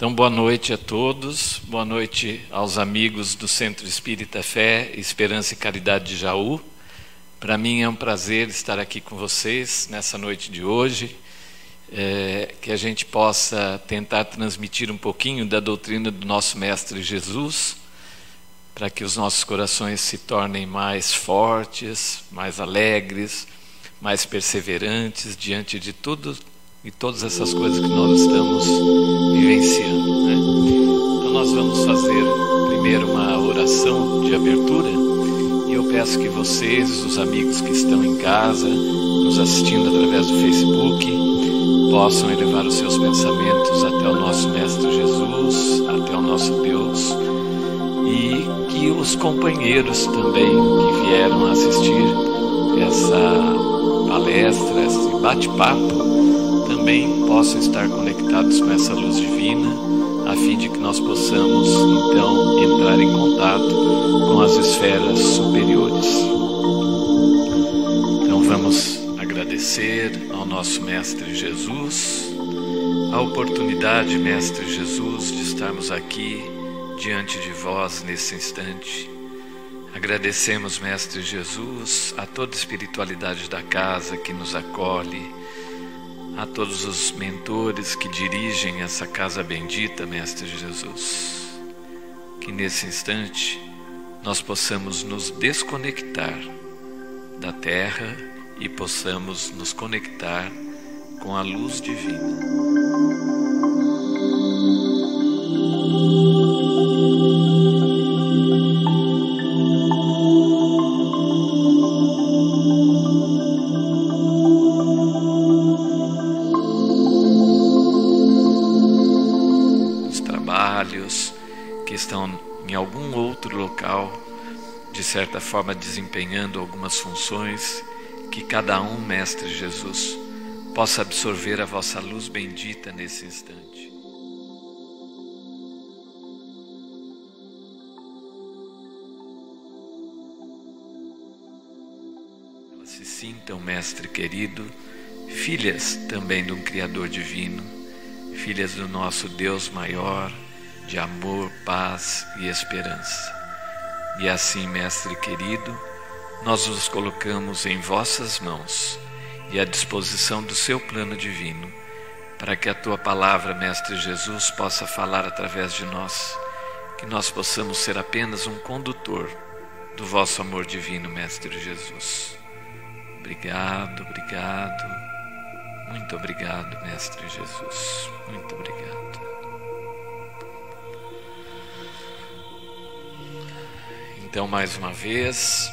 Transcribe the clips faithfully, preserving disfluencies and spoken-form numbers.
Então, boa noite a todos, boa noite aos amigos do Centro Espírita Fé, Esperança e Caridade de Jaú. Para mim é um prazer estar aqui com vocês nessa noite de hoje, é, que a gente possa tentar transmitir um pouquinho da doutrina do nosso Mestre Jesus, para que os nossos corações se tornem mais fortes, mais alegres, mais perseverantes diante de tudo e todas essas coisas que nós estamos vivenciando, né? Então nós vamos fazer primeiro uma oração de abertura e eu peço que vocês, os amigos que estão em casa, nos assistindo através do Facebook, possam elevar os seus pensamentos até o nosso Mestre Jesus, até o nosso Deus, e que os companheiros também que vieram assistir essa palestra, esse bate-papo, também possam estar conectados com essa luz divina, a fim de que nós possamos, então, entrar em contato com as esferas superiores. Então vamos agradecer ao nosso Mestre Jesus, a oportunidade, Mestre Jesus, de estarmos aqui diante de vós nesse instante. Agradecemos, Mestre Jesus, a toda a espiritualidade da casa que nos acolhe, a todos os mentores que dirigem essa casa bendita, Mestre Jesus, que nesse instante nós possamos nos desconectar da terra e possamos nos conectar com a luz divina. Que estão em algum outro local, de certa forma desempenhando algumas funções, que cada um, Mestre Jesus, possa absorver a vossa luz bendita nesse instante. Elas se sintam, Mestre querido, filhas também de um Criador divino, filhas do nosso Deus maior, de amor, paz e esperança. E assim, Mestre querido, nós nos colocamos em vossas mãos e à disposição do seu plano divino, para que a tua palavra, Mestre Jesus, possa falar através de nós, que nós possamos ser apenas um condutor do vosso amor divino, Mestre Jesus. Obrigado, obrigado, muito obrigado, Mestre Jesus, muito obrigado. Então, mais uma vez,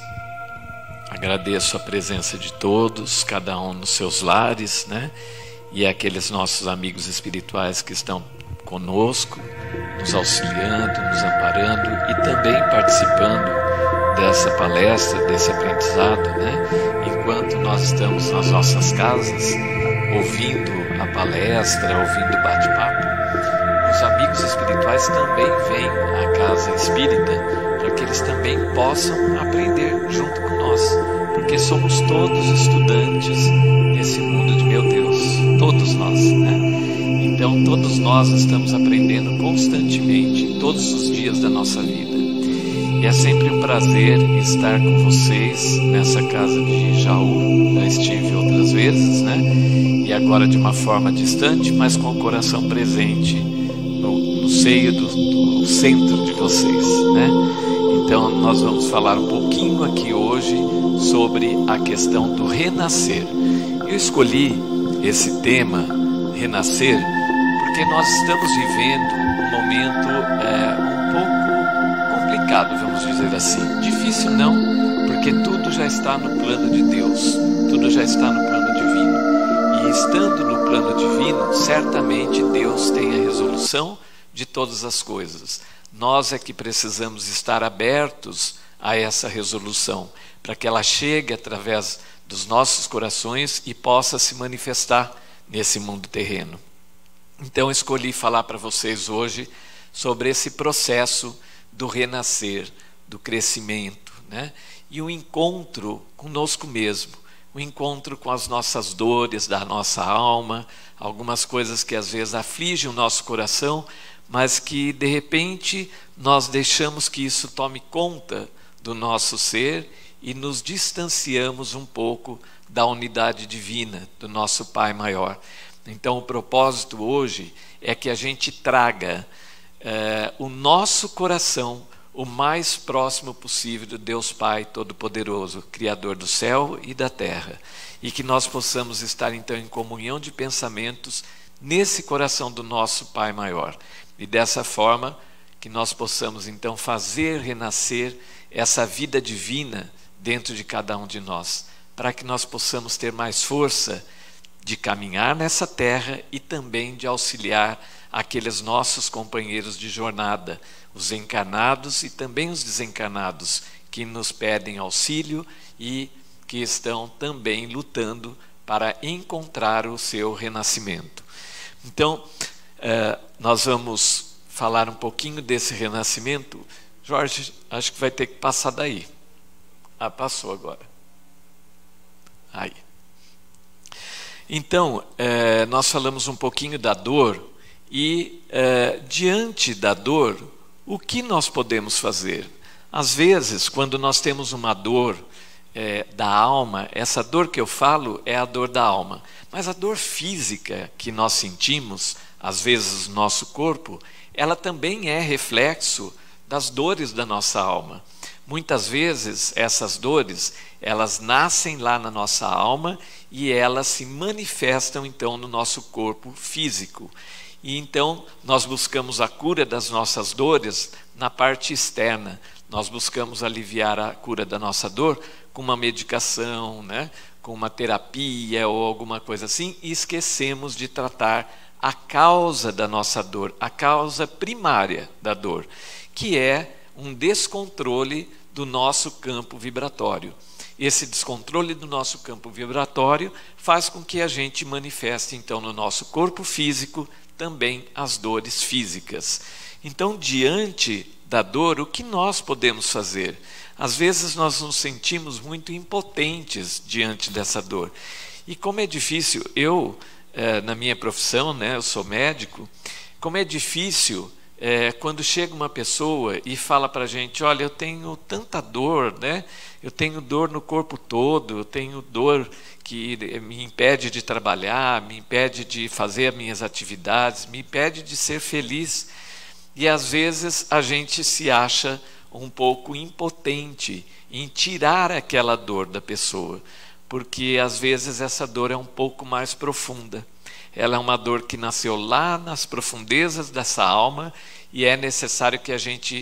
agradeço a presença de todos, cada um nos seus lares, né? E aqueles nossos amigos espirituais que estão conosco, nos auxiliando, nos amparando e também participando dessa palestra, desse aprendizado, né? Enquanto nós estamos nas nossas casas, ouvindo a palestra, ouvindo o bate-papo, os amigos espirituais também vêm à casa espírita, para que eles também possam aprender junto com nós, porque somos todos estudantes desse mundo de meu Deus, todos nós, né? Então todos nós estamos aprendendo constantemente, todos os dias da nossa vida, e é sempre um prazer estar com vocês nessa casa de Jaú. Já estive outras vezes, né? E agora de uma forma distante, mas com o coração presente no, no seio do, do centro de vocês, né? Então nós vamos falar um pouquinho aqui hoje sobre a questão do renascer. Eu escolhi esse tema, renascer, porque nós estamos vivendo um momento é, um pouco complicado, vamos dizer assim. Difícil não, porque tudo já está no plano de Deus, tudo já está no plano divino. E estando no plano divino, certamente Deus tem a resolução de todas as coisas. Nós é que precisamos estar abertos a essa resolução, para que ela chegue através dos nossos corações e possa se manifestar nesse mundo terreno. Então escolhi falar para vocês hoje sobre esse processo do renascer, do crescimento, né? E o encontro conosco mesmo, o encontro com as nossas dores da nossa alma, algumas coisas que às vezes afligem o nosso coração, mas que de repente nós deixamos que isso tome conta do nosso ser e nos distanciamos um pouco da unidade divina do nosso Pai maior. Então o propósito hoje é que a gente traga eh, o nosso coração o mais próximo possível do Deus Pai Todo-Poderoso, Criador do céu e da terra, e que nós possamos estar então em comunhão de pensamentos nesse coração do nosso Pai maior, e dessa forma que nós possamos então fazer renascer essa vida divina dentro de cada um de nós, para que nós possamos ter mais força de caminhar nessa terra e também de auxiliar aqueles nossos companheiros de jornada, os encarnados e também os desencarnados, que nos pedem auxílio e que estão também lutando para encontrar o seu renascimento. Então, eh, nós vamos falar um pouquinho desse renascimento. Jorge, acho que vai ter que passar daí. Ah, passou agora. Aí. Então, eh, nós falamos um pouquinho da dor e, eh, diante da dor, o que nós podemos fazer? Às vezes, quando nós temos uma dor é, da alma, essa dor que eu falo é a dor da alma, mas a dor física que nós sentimos, às vezes no nosso corpo, ela também é reflexo das dores da nossa alma. Muitas vezes essas dores, elas nascem lá na nossa alma e elas se manifestam então no nosso corpo físico. E então nós buscamos a cura das nossas dores na parte externa. Nós buscamos aliviar a cura da nossa dor com uma medicação, né? Com uma terapia ou alguma coisa assim, e esquecemos de tratar a causa da nossa dor, a causa primária da dor, que é um descontrole do nosso campo vibratório. Esse descontrole do nosso campo vibratório faz com que a gente manifeste então no nosso corpo físico também as dores físicas. Então, diante da dor, o que nós podemos fazer? Às vezes nós nos sentimos muito impotentes diante dessa dor. E como é difícil, eu, eh, na minha profissão, né, eu sou médico, como é difícil eh, quando chega uma pessoa e fala para a gente, olha, eu tenho tanta dor, né? Eu tenho dor no corpo todo, eu tenho dor que me impede de trabalhar, me impede de fazer as minhas atividades, me impede de ser feliz. E às vezes a gente se acha um pouco impotente em tirar aquela dor da pessoa, porque às vezes essa dor é um pouco mais profunda. Ela é uma dor que nasceu lá nas profundezas dessa alma e é necessário que a gente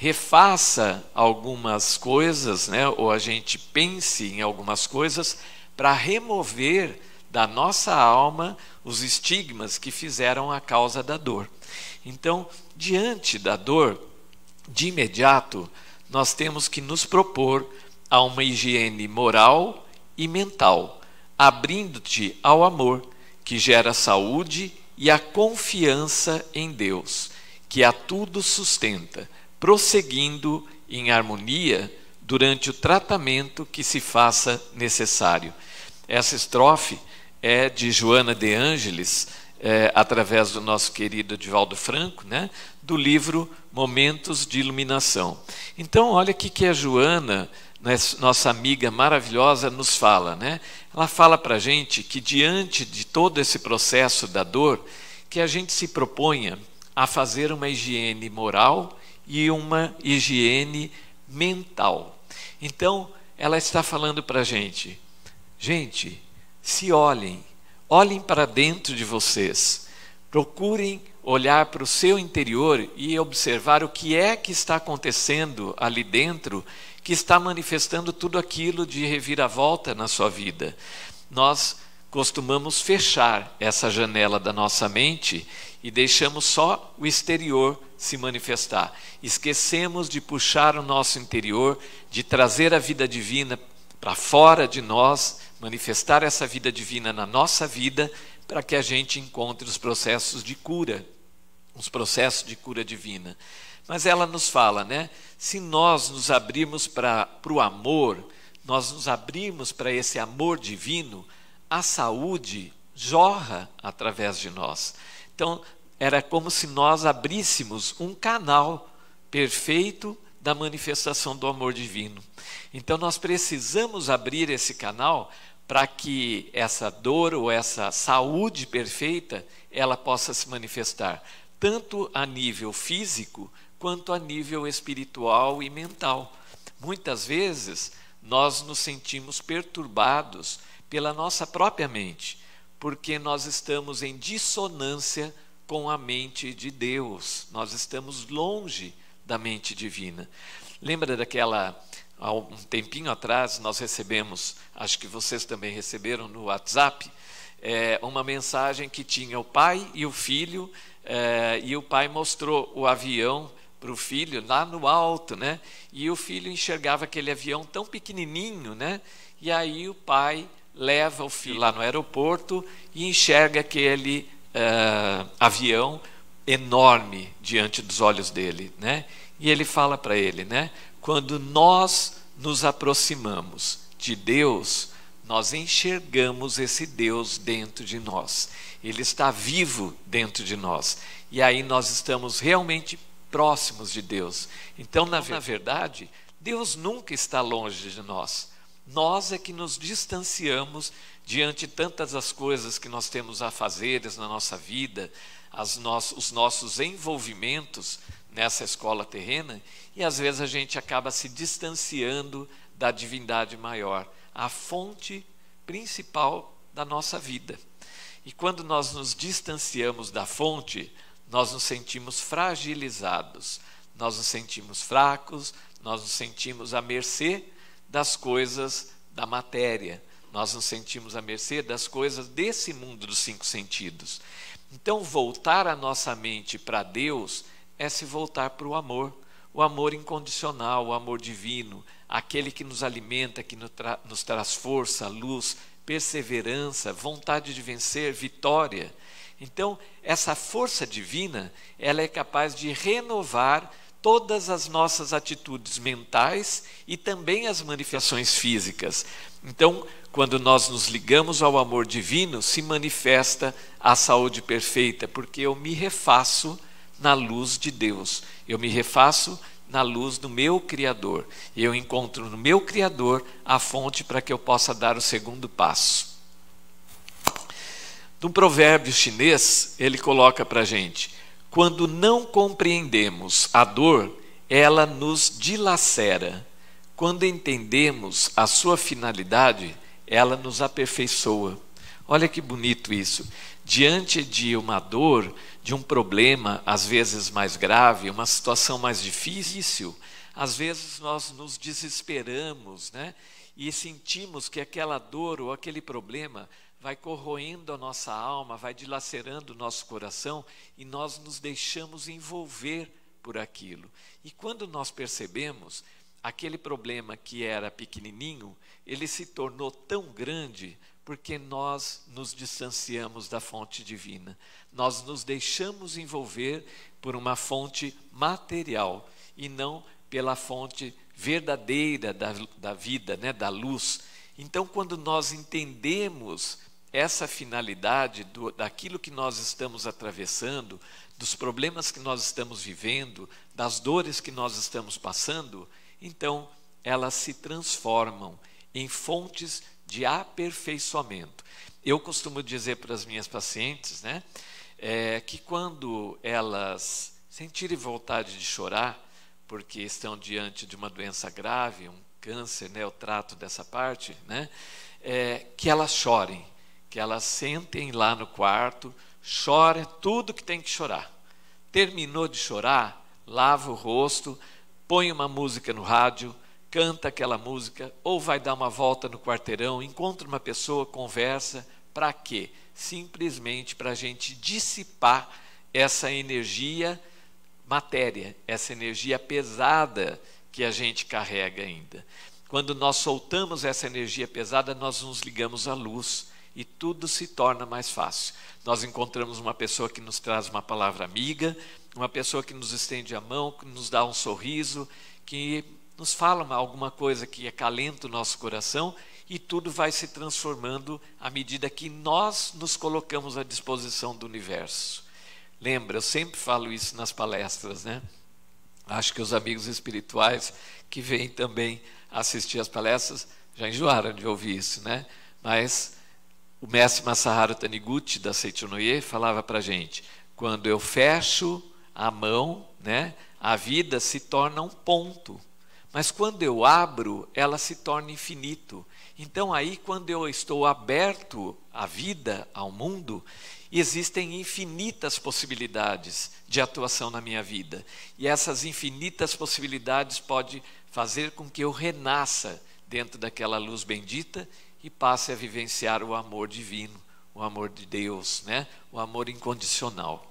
refaça algumas coisas, né? Ou a gente pense em algumas coisas para remover da nossa alma os estigmas que fizeram a causa da dor. Então, diante da dor, de imediato, nós temos que nos propor a uma higiene moral e mental, abrindo-te ao amor, que gera saúde e a confiança em Deus, que a tudo sustenta, prosseguindo em harmonia durante o tratamento que se faça necessário. Essa estrofe é de Joana de Ângeles, é, através do nosso querido Divaldo Franco, né, do livro Momentos de Iluminação. Então, olha o que a Joana, nossa amiga maravilhosa, nos fala, né? Ela fala para a gente que diante de todo esse processo da dor, que a gente se proponha a fazer uma higiene moral e uma higiene mental. Então, ela está falando para a gente, gente, se olhem, olhem para dentro de vocês, procurem olhar para o seu interior e observar o que é que está acontecendo ali dentro, que está manifestando tudo aquilo de reviravolta na sua vida. Nós costumamos fechar essa janela da nossa mente e deixamos só o exterior se manifestar. Esquecemos de puxar o nosso interior, de trazer a vida divina para fora de nós, manifestar essa vida divina na nossa vida, para que a gente encontre os processos de cura, os processos de cura divina. Mas ela nos fala, né? Se nós nos abrirmos para o amor, nós nos abrirmos para esse amor divino, a saúde jorra através de nós. Então, era como se nós abríssemos um canal perfeito da manifestação do amor divino. Então nós precisamos abrir esse canal para que essa dor ou essa saúde perfeita ela possa se manifestar, tanto a nível físico quanto a nível espiritual e mental. Muitas vezes nós nos sentimos perturbados pela nossa própria mente, porque nós estamos em dissonância com a mente de Deus, nós estamos longe da mente divina. Lembra daquela, há um tempinho atrás, nós recebemos, acho que vocês também receberam no WhatsApp, é, uma mensagem que tinha o pai e o filho, é, e o pai mostrou o avião para o filho lá no alto, né? E o filho enxergava aquele avião tão pequenininho, né? E aí o pai leva o filho lá no aeroporto e enxerga aquele uh, avião enorme diante dos olhos dele, né? E ele fala para ele, né? Quando nós nos aproximamos de Deus, nós enxergamos esse Deus dentro de nós. Ele está vivo dentro de nós. E aí nós estamos realmente próximos de Deus. Então, na, na verdade, Deus nunca está longe de nós. Nós é que nos distanciamos diante de tantas as coisas que nós temos a fazer na nossa vida, as no os nossos envolvimentos nessa escola terrena, e às vezes a gente acaba se distanciando da divindade maior, a fonte principal da nossa vida. E quando nós nos distanciamos da fonte, nós nos sentimos fragilizados, nós nos sentimos fracos, nós nos sentimos à mercê das coisas da matéria, nós nos sentimos à mercê das coisas desse mundo dos cinco sentidos. Então, voltar a nossa mente para Deus é se voltar para o amor, o amor incondicional, o amor divino, aquele que nos alimenta, que nos, tra nos traz força, luz, perseverança, vontade de vencer, vitória. Então, essa força divina, ela é capaz de renovar todas as nossas atitudes mentais e também as manifestações físicas. Então, quando nós nos ligamos ao amor divino, se manifesta a saúde perfeita, porque eu me refaço na luz de Deus, eu me refaço na luz do meu Criador, e eu encontro no meu Criador a fonte para que eu possa dar o segundo passo. No provérbio chinês, ele coloca para a gente: quando não compreendemos a dor, ela nos dilacera. Quando entendemos a sua finalidade, ela nos aperfeiçoa. Olha que bonito isso. Diante de uma dor, de um problema, às vezes mais grave, uma situação mais difícil, às vezes nós nos desesperamos, né? E sentimos que aquela dor ou aquele problema vai corroendo a nossa alma, vai dilacerando o nosso coração, e nós nos deixamos envolver por aquilo. E quando nós percebemos, aquele problema que era pequenininho, ele se tornou tão grande porque nós nos distanciamos da fonte divina. Nós nos deixamos envolver por uma fonte material e não pela fonte verdadeira da, da vida, né, da luz. Então, quando nós entendemos essa finalidade do, daquilo que nós estamos atravessando, dos problemas que nós estamos vivendo, das dores que nós estamos passando, então elas se transformam em fontes de aperfeiçoamento. Eu costumo dizer para as minhas pacientes, né, é, que quando elas sentirem vontade de chorar, porque estão diante de uma doença grave, um câncer, né, eu trato dessa parte, né, é, que elas chorem, que elas sentem lá no quarto, chorem tudo que tem que chorar. Terminou de chorar, lava o rosto, põe uma música no rádio, canta aquela música, ou vai dar uma volta no quarteirão, encontra uma pessoa, conversa. Para quê? Simplesmente para a gente dissipar essa energia matéria, essa energia pesada que a gente carrega ainda. Quando nós soltamos essa energia pesada, nós nos ligamos à luz e tudo se torna mais fácil. Nós encontramos uma pessoa que nos traz uma palavra amiga, uma pessoa que nos estende a mão, que nos dá um sorriso, que nos fala alguma coisa que acalenta o nosso coração, e tudo vai se transformando à medida que nós nos colocamos à disposição do universo. Lembra, eu sempre falo isso nas palestras, né? Acho que os amigos espirituais que vêm também assistir as palestras já enjoaram de ouvir isso, né? Mas o mestre Masaharu Taniguchi da Seichonoye falava para a gente: quando eu fecho a mão, né, a vida se torna um ponto, mas quando eu abro, ela se torna infinito. Então aí, quando eu estou aberto à vida, ao mundo, existem infinitas possibilidades de atuação na minha vida. E essas infinitas possibilidades podem fazer com que eu renasça dentro daquela luz bendita e passe a vivenciar o amor divino, o amor de Deus, né? O amor incondicional.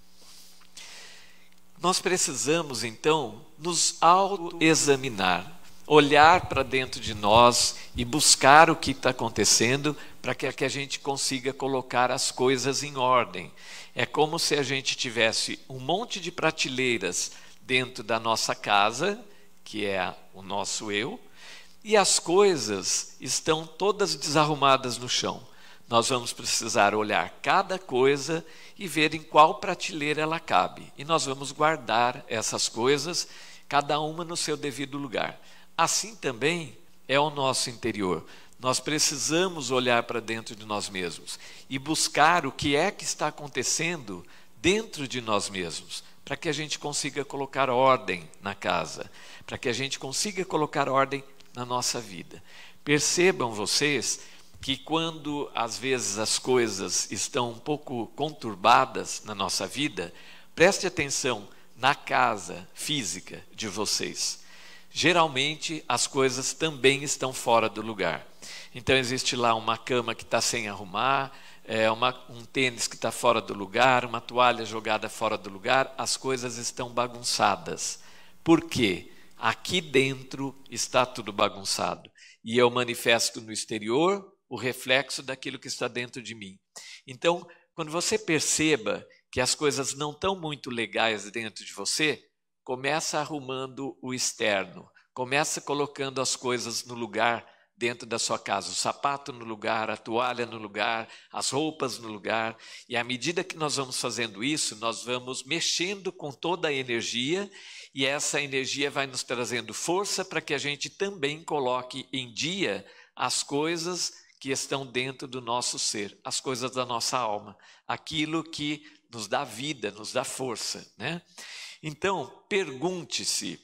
Nós precisamos, então, nos autoexaminar, olhar para dentro de nós e buscar o que está acontecendo para que a gente consiga colocar as coisas em ordem. É como se a gente tivesse um monte de prateleiras dentro da nossa casa, que é o nosso eu, e as coisas estão todas desarrumadas no chão. Nós vamos precisar olhar cada coisa e ver em qual prateleira ela cabe. E nós vamos guardar essas coisas, cada uma no seu devido lugar. Assim também é o nosso interior. Nós precisamos olhar para dentro de nós mesmos e buscar o que é que está acontecendo dentro de nós mesmos, para que a gente consiga colocar ordem na casa, para que a gente consiga colocar ordem na nossa vida. Percebam vocês que quando às vezes as coisas estão um pouco conturbadas na nossa vida, preste atenção na casa física de vocês. Geralmente as coisas também estão fora do lugar. Então existe lá uma cama que está sem arrumar, é uma, um tênis que está fora do lugar, uma toalha jogada fora do lugar, as coisas estão bagunçadas. Por quê? Aqui dentro está tudo bagunçado. E eu manifesto no exterior o reflexo daquilo que está dentro de mim. Então, quando você perceba que as coisas não estão muito legais dentro de você, começa arrumando o externo, começa colocando as coisas no lugar dentro da sua casa, o sapato no lugar, a toalha no lugar, as roupas no lugar, e à medida que nós vamos fazendo isso, nós vamos mexendo com toda a energia, e essa energia vai nos trazendo força para que a gente também coloque em dia as coisas que estão dentro do nosso ser, as coisas da nossa alma, aquilo que nos dá vida, nos dá força, né? Então, pergunte-se,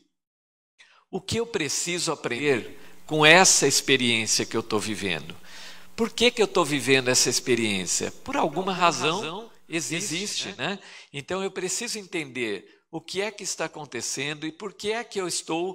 o que eu preciso aprender com essa experiência que eu estou vivendo? Por que que eu estou vivendo essa experiência? Por alguma razão existe, existe né? né? Então eu preciso entender o que é que está acontecendo e por que é que eu estou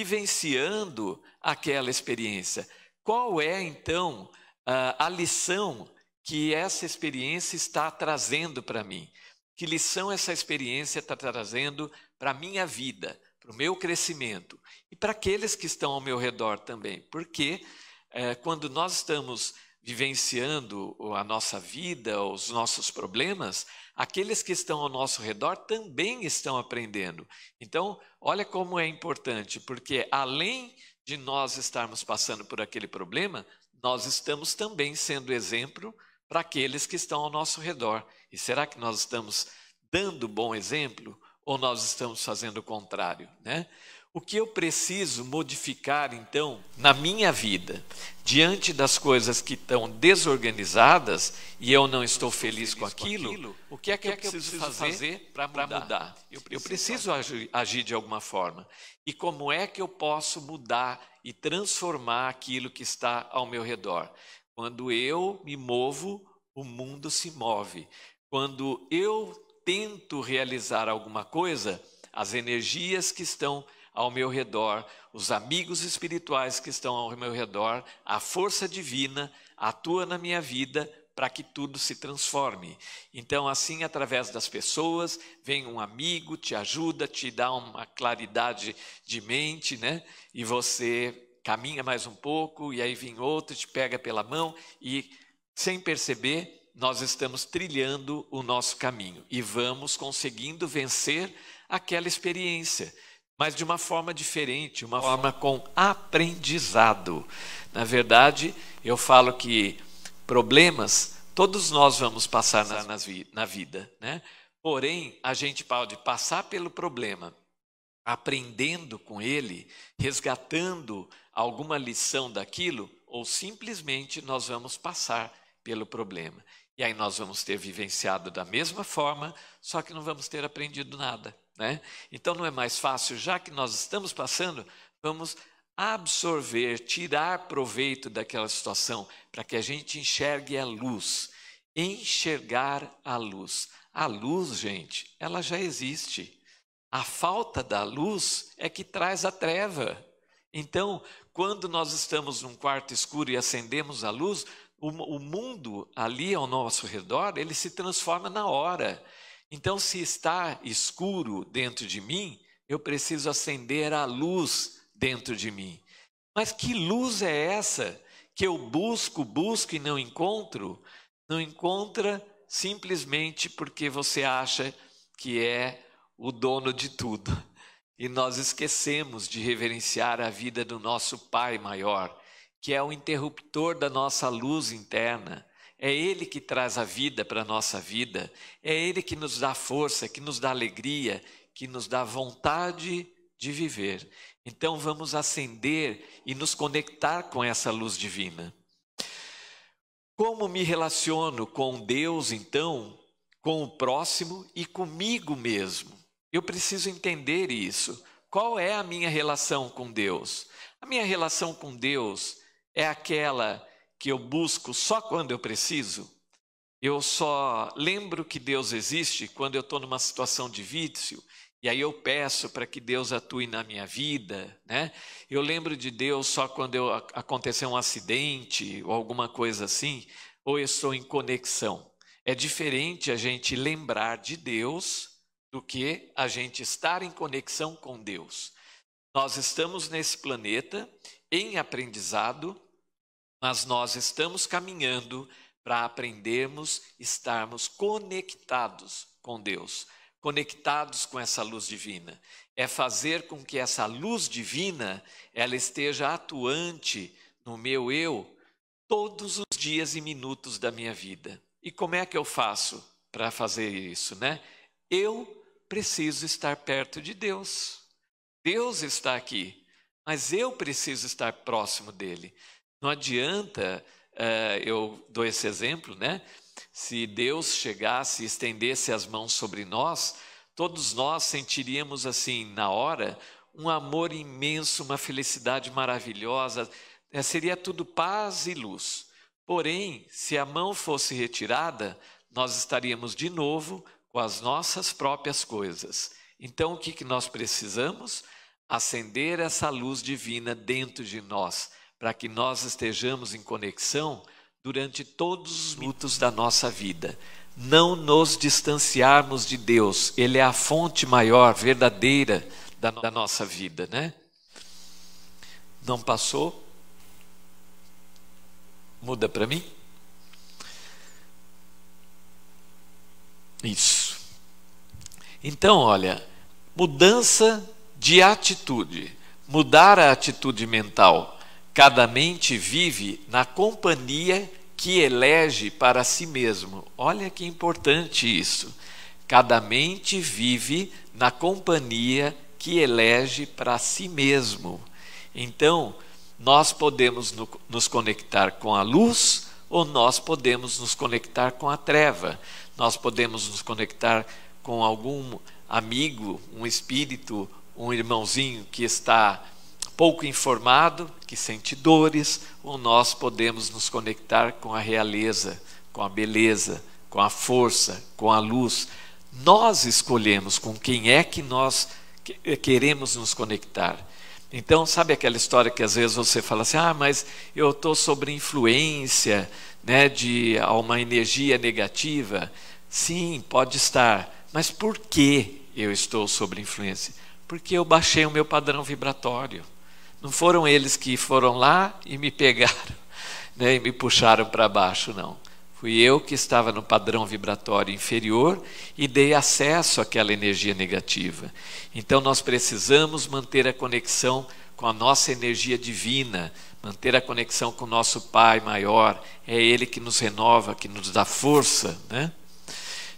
vivenciando aquela experiência. Qual é, então, a, a lição que essa experiência está trazendo para mim? Que lição essa experiência está trazendo para a minha vida, para o meu crescimento e para aqueles que estão ao meu redor também? Porque é, quando nós estamos vivenciando a nossa vida, os nossos problemas, aqueles que estão ao nosso redor também estão aprendendo. Então, olha como é importante, porque além de nós estarmos passando por aquele problema, nós estamos também sendo exemplo para aqueles que estão ao nosso redor. E será que nós estamos dando bom exemplo ou nós estamos fazendo o contrário, né? O que eu preciso modificar, então, na minha vida, diante das coisas que estão desorganizadas e eu não estou feliz com aquilo, o que é que eu preciso fazer para mudar? Eu preciso agir de alguma forma. E como é que eu posso mudar e transformar aquilo que está ao meu redor? Quando eu me movo, o mundo se move. Quando eu tento realizar alguma coisa, as energias que estão ao meu redor, os amigos espirituais que estão ao meu redor, a força divina atua na minha vida para que tudo se transforme. Então, assim, através das pessoas, vem um amigo, te ajuda, te dá uma claridade de mente, né? E você caminha mais um pouco, e aí vem outro, te pega pela mão, e sem perceber, nós estamos trilhando o nosso caminho e vamos conseguindo vencer aquela experiência, mas de uma forma diferente, uma forma com aprendizado. Na verdade, eu falo que problemas todos nós vamos passar na, na vida, né? Porém, a gente pode passar pelo problema, aprendendo com ele, resgatando alguma lição daquilo, ou simplesmente nós vamos passar pelo problema. E aí nós vamos ter vivenciado da mesma forma, só que não vamos ter aprendido nada, né? Então não é mais fácil, já que nós estamos passando, vamos absorver, tirar proveito daquela situação, para que a gente enxergue a luz. Enxergar a luz. A luz, gente, ela já existe. A falta da luz é que traz a treva. Então, quando nós estamos num quarto escuro e acendemos a luz, o, o mundo ali ao nosso redor, ele se transforma na hora. Então, se está escuro dentro de mim, eu preciso acender a luz dentro de mim. Mas que luz é essa que eu busco, busco e não encontro? Não encontra simplesmente porque você acha que é o dono de tudo. E nós esquecemos de reverenciar a vida do nosso Pai maior, que é o interruptor da nossa luz interna. É Ele que traz a vida para a nossa vida. É Ele que nos dá força, que nos dá alegria, que nos dá vontade de viver. Então vamos acender e nos conectar com essa luz divina. Como me relaciono com Deus, então, com o próximo e comigo mesmo? Eu preciso entender isso. Qual é a minha relação com Deus? A minha relação com Deus é aquela que eu busco só quando eu preciso? Eu só lembro que Deus existe quando eu estou numa situação de vício, e aí eu peço para que Deus atue na minha vida, né? Eu lembro de Deus só quando eu, acontecer um acidente ou alguma coisa assim, ou eu estou em conexão. É diferente a gente lembrar de Deus do que a gente estar em conexão com Deus. Nós estamos nesse planeta em aprendizado, mas nós estamos caminhando para aprendermos, estarmos conectados com Deus, conectados com essa luz divina. É fazer com que essa luz divina ela esteja atuante no meu eu todos os dias e minutos da minha vida. E como é que eu faço para fazer isso, né? Eu preciso estar perto de Deus. Deus está aqui, mas eu preciso estar próximo dele. Não adianta, uh, eu dou esse exemplo, né? Se Deus chegasse e estendesse as mãos sobre nós, todos nós sentiríamos assim, na hora, um amor imenso, uma felicidade maravilhosa, né? Seria tudo paz e luz. Porém, se a mão fosse retirada, nós estaríamos de novo com as nossas próprias coisas. Então, o que, que nós precisamos? Acender essa luz divina dentro de nós, para que nós estejamos em conexão durante todos os minutos da nossa vida. Não nos distanciarmos de Deus. Ele é a fonte maior, verdadeira da, da nossa vida, né? Não passou? Muda para mim? Isso. Então, olha, mudança de atitude. Mudar a atitude mental. Cada mente vive na companhia que elege para si mesmo. Olha que importante isso. Cada mente vive na companhia que elege para si mesmo. Então, nós podemos no, nos conectar com a luz ou nós podemos nos conectar com a treva. Nós podemos nos conectar com algum amigo, um espírito, um irmãozinho que está pouco informado, que sente dores, ou nós podemos nos conectar com a realeza, com a beleza, com a força, com a luz. Nós escolhemos com quem é que nós queremos nos conectar. Então, sabe aquela história que às vezes você fala assim, ah, mas eu estou sob influência, né, de uma energia negativa? Sim, pode estar, mas por que eu estou sob influência? Porque eu baixei o meu padrão vibratório. Não foram eles que foram lá e me pegaram, né, e me puxaram para baixo, não. Fui eu que estava no padrão vibratório inferior e dei acesso àquela energia negativa. Então nós precisamos manter a conexão com a nossa energia divina, manter a conexão com o nosso Pai maior. É Ele que nos renova, que nos dá força, né?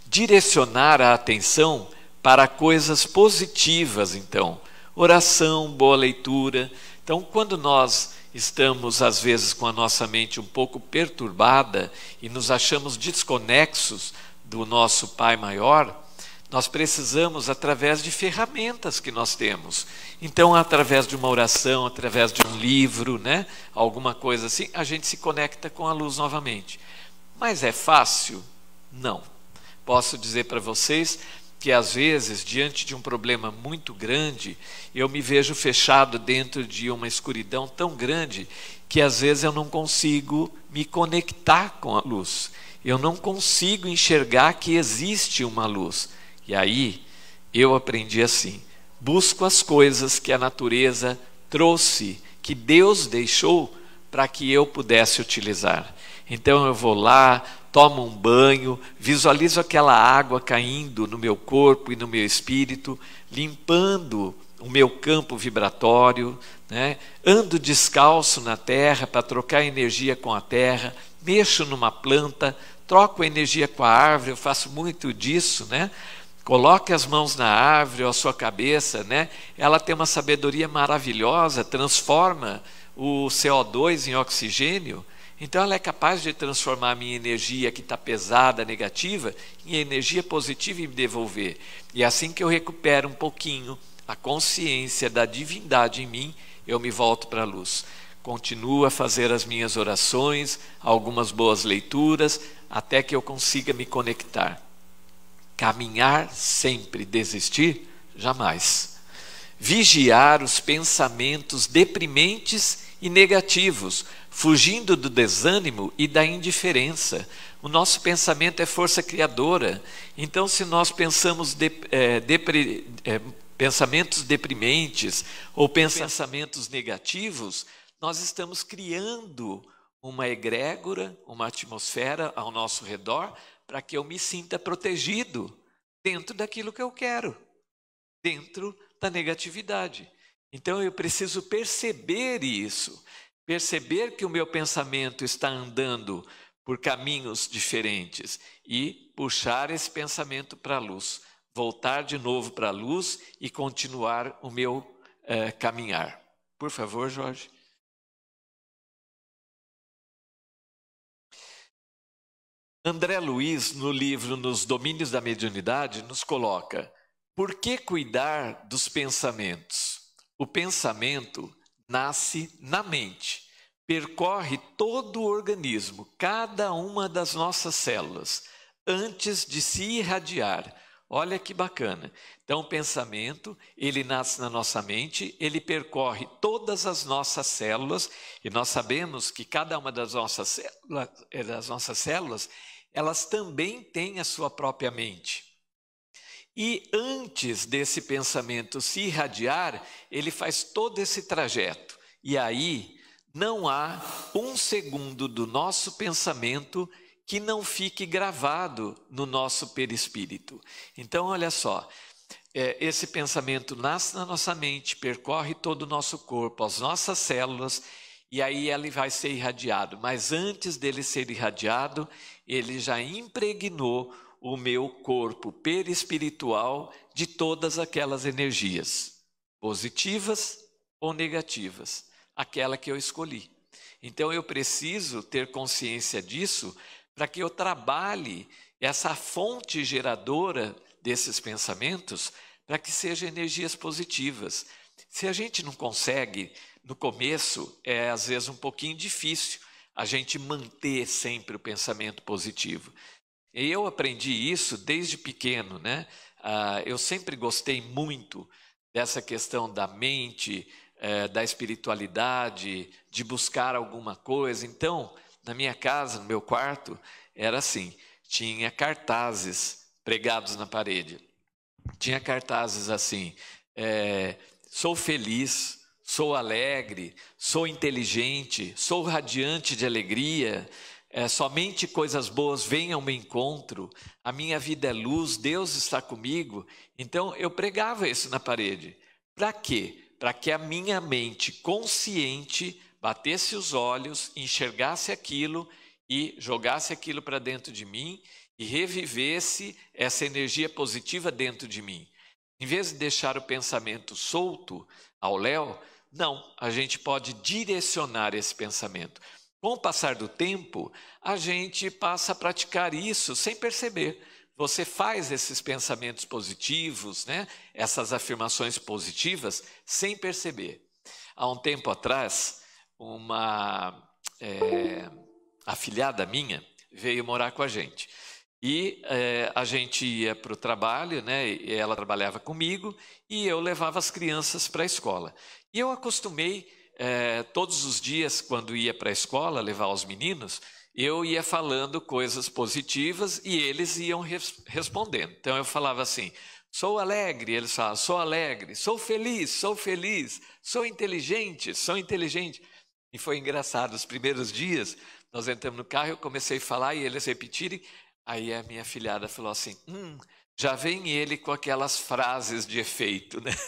direcionar a atenção para coisas positivas, então. Oração, boa leitura. Então, quando nós estamos, às vezes, com a nossa mente um pouco perturbada e nos achamos desconexos do nosso Pai Maior, nós precisamos, através de ferramentas que nós temos. Então, através de uma oração, através de um livro, né, alguma coisa assim, a gente se conecta com a luz novamente. Mas é fácil? Não. Posso dizer para vocês que, às vezes, diante de um problema muito grande, eu me vejo fechado dentro de uma escuridão tão grande que, às vezes, eu não consigo me conectar com a luz. Eu não consigo enxergar que existe uma luz. E aí, eu aprendi assim: busco as coisas que a natureza trouxe, que Deus deixou para que eu pudesse utilizar. Então eu vou lá, tomo um banho, visualizo aquela água caindo no meu corpo e no meu espírito, limpando o meu campo vibratório, né? Ando descalço na terra para trocar energia com a terra, mexo numa planta, troco energia com a árvore, eu faço muito disso, né? Coloque as mãos na árvore ou a sua cabeça, né? Ela tem uma sabedoria maravilhosa, transforma o C O dois em oxigênio. Então ela é capaz de transformar a minha energia que está pesada, negativa, em energia positiva e me devolver. E assim que eu recupero um pouquinho a consciência da divindade em mim, eu me volto para a luz. Continuo a fazer as minhas orações, algumas boas leituras, até que eu consiga me conectar. Caminhar sempre, desistir? Jamais. Vigiar os pensamentos deprimentes e negativos, fugindo do desânimo e da indiferença. O nosso pensamento é força criadora. Então, se nós pensamos de, é, depre, é, pensamentos deprimentes ou pensamentos negativos, nós estamos criando uma egrégora, uma atmosfera ao nosso redor, para que eu me sinta protegido dentro daquilo que eu quero, dentro da negatividade. Então eu preciso perceber isso, perceber que o meu pensamento está andando por caminhos diferentes e puxar esse pensamento para a luz, voltar de novo para a luz e continuar o meu eh, caminhar. Por favor, Jorge. André Luiz, no livro Nos Domínios da Mediunidade, nos coloca: por que cuidar dos pensamentos? O pensamento nasce na mente, percorre todo o organismo, cada uma das nossas células, antes de se irradiar. Olha que bacana. Então, o pensamento, ele nasce na nossa mente, ele percorre todas as nossas células, e nós sabemos que cada uma das nossas células, das nossas células elas também têm a sua própria mente. E antes desse pensamento se irradiar, ele faz todo esse trajeto. E aí, não há um segundo do nosso pensamento que não fique gravado no nosso perispírito. Então, olha só, é, esse pensamento nasce na nossa mente, percorre todo o nosso corpo, as nossas células, e aí ele vai ser irradiado. Mas antes dele ser irradiado, ele já impregnou o meu corpo perispiritual de todas aquelas energias, positivas ou negativas, aquela que eu escolhi. Então eu preciso ter consciência disso para que eu trabalhe essa fonte geradora desses pensamentos para que sejam energias positivas. Se a gente não consegue, no começo é às vezes um pouquinho difícil a gente manter sempre o pensamento positivo. E eu aprendi isso desde pequeno, né? Ah, eu sempre gostei muito dessa questão da mente, eh, da espiritualidade, de buscar alguma coisa. Então, na minha casa, no meu quarto, era assim, tinha cartazes pregados na parede. Tinha cartazes assim, é, sou feliz, sou alegre, sou inteligente, sou radiante de alegria, é, somente coisas boas vêm ao meu encontro, a minha vida é luz, Deus está comigo. Então eu pregava isso na parede. Para quê? Para que a minha mente consciente batesse os olhos, enxergasse aquilo e jogasse aquilo para dentro de mim e revivesse essa energia positiva dentro de mim. Em vez de deixar o pensamento solto ao léu, não, a gente pode direcionar esse pensamento. Com o passar do tempo, a gente passa a praticar isso sem perceber. Você faz esses pensamentos positivos, né? Essas afirmações positivas, sem perceber. Há um tempo atrás, uma é, afilhada minha veio morar com a gente. E é, a gente ia para o trabalho, né? E ela trabalhava comigo e eu levava as crianças para a escola. E eu acostumei, é, todos os dias, quando ia para a escola, levar os meninos, eu ia falando coisas positivas e eles iam res respondendo. Então eu falava assim, sou alegre, eles falavam, sou alegre, sou feliz, sou feliz, sou inteligente, sou inteligente. E foi engraçado, os primeiros dias, nós entramos no carro, eu comecei a falar e eles repetirem, aí a minha filhada falou assim, hum, já vem ele com aquelas frases de efeito, né?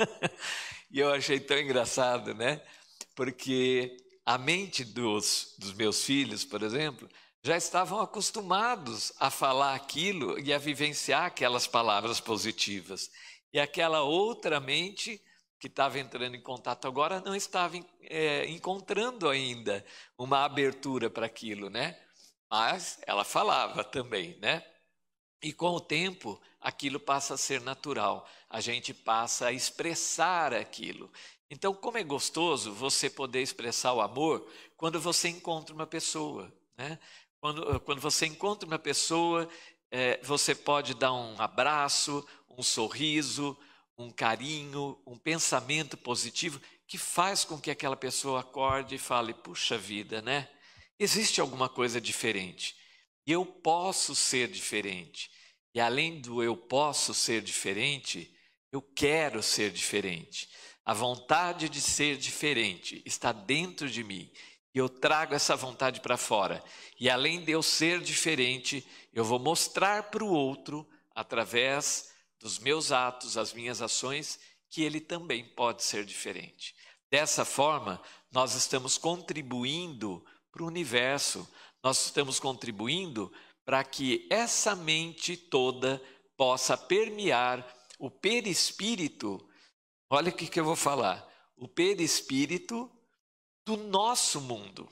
E eu achei tão engraçado, né? Porque a mente dos, dos meus filhos, por exemplo, já estavam acostumados a falar aquilo e a vivenciar aquelas palavras positivas. E aquela outra mente que estava entrando em contato agora não estava é, encontrando ainda uma abertura para aquilo, né? Mas ela falava também, né? E com o tempo, aquilo passa a ser natural. A gente passa a expressar aquilo. Então, como é gostoso você poder expressar o amor quando você encontra uma pessoa, né? Quando, quando você encontra uma pessoa, é, você pode dar um abraço, um sorriso, um carinho, um pensamento positivo que faz com que aquela pessoa acorde e fale, puxa vida, né? Existe alguma coisa diferente. Eu posso ser diferente. E além do eu posso ser diferente, eu quero ser diferente. A vontade de ser diferente está dentro de mim. E eu trago essa vontade para fora. E além de eu ser diferente, eu vou mostrar para o outro, através dos meus atos, as minhas ações, que ele também pode ser diferente. Dessa forma, nós estamos contribuindo para o universo. Nós estamos contribuindo para que essa mente toda possa permear o perispírito. Olha o que, que eu vou falar. O perispírito do nosso mundo.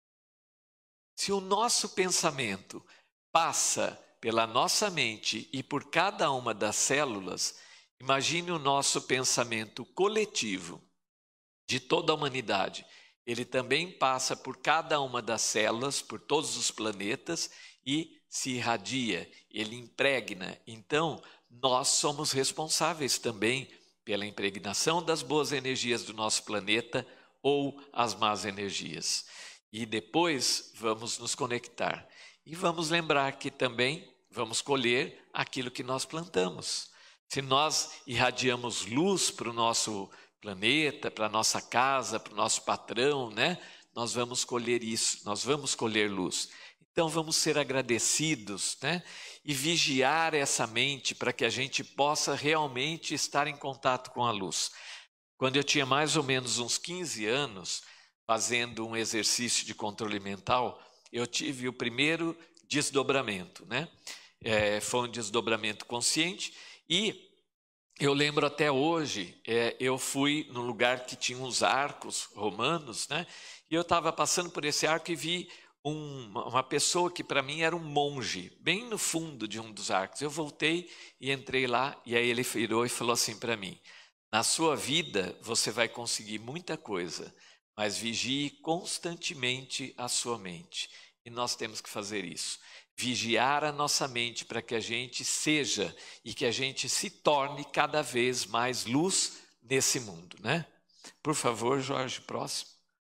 Se o nosso pensamento passa pela nossa mente e por cada uma das células, imagine o nosso pensamento coletivo de toda a humanidade. Ele também passa por cada uma das células, por todos os planetas e se irradia, ele impregna. Então, nós somos responsáveis também pela impregnação das boas energias do nosso planeta ou as más energias. E depois vamos nos conectar. E vamos lembrar que também vamos colher aquilo que nós plantamos. Se nós irradiamos luz para o nosso planeta, para a nossa casa, para o nosso patrão, né? Nós vamos colher isso, nós vamos colher luz. Então vamos ser agradecidos, né? E vigiar essa mente para que a gente possa realmente estar em contato com a luz. Quando eu tinha mais ou menos uns quinze anos, fazendo um exercício de controle mental, eu tive o primeiro desdobramento, né? É, foi um desdobramento consciente e eu lembro até hoje, é, eu fui num lugar que tinha uns arcos romanos, né? E eu estava passando por esse arco e vi um, uma pessoa que para mim era um monge, bem no fundo de um dos arcos. Eu voltei e entrei lá e aí ele virou e falou assim para mim, na sua vida você vai conseguir muita coisa, mas vigie constantemente a sua mente. E nós temos que fazer isso. Vigiar a nossa mente para que a gente seja e que a gente se torne cada vez mais luz nesse mundo, né? Por favor, Jorge, próximo.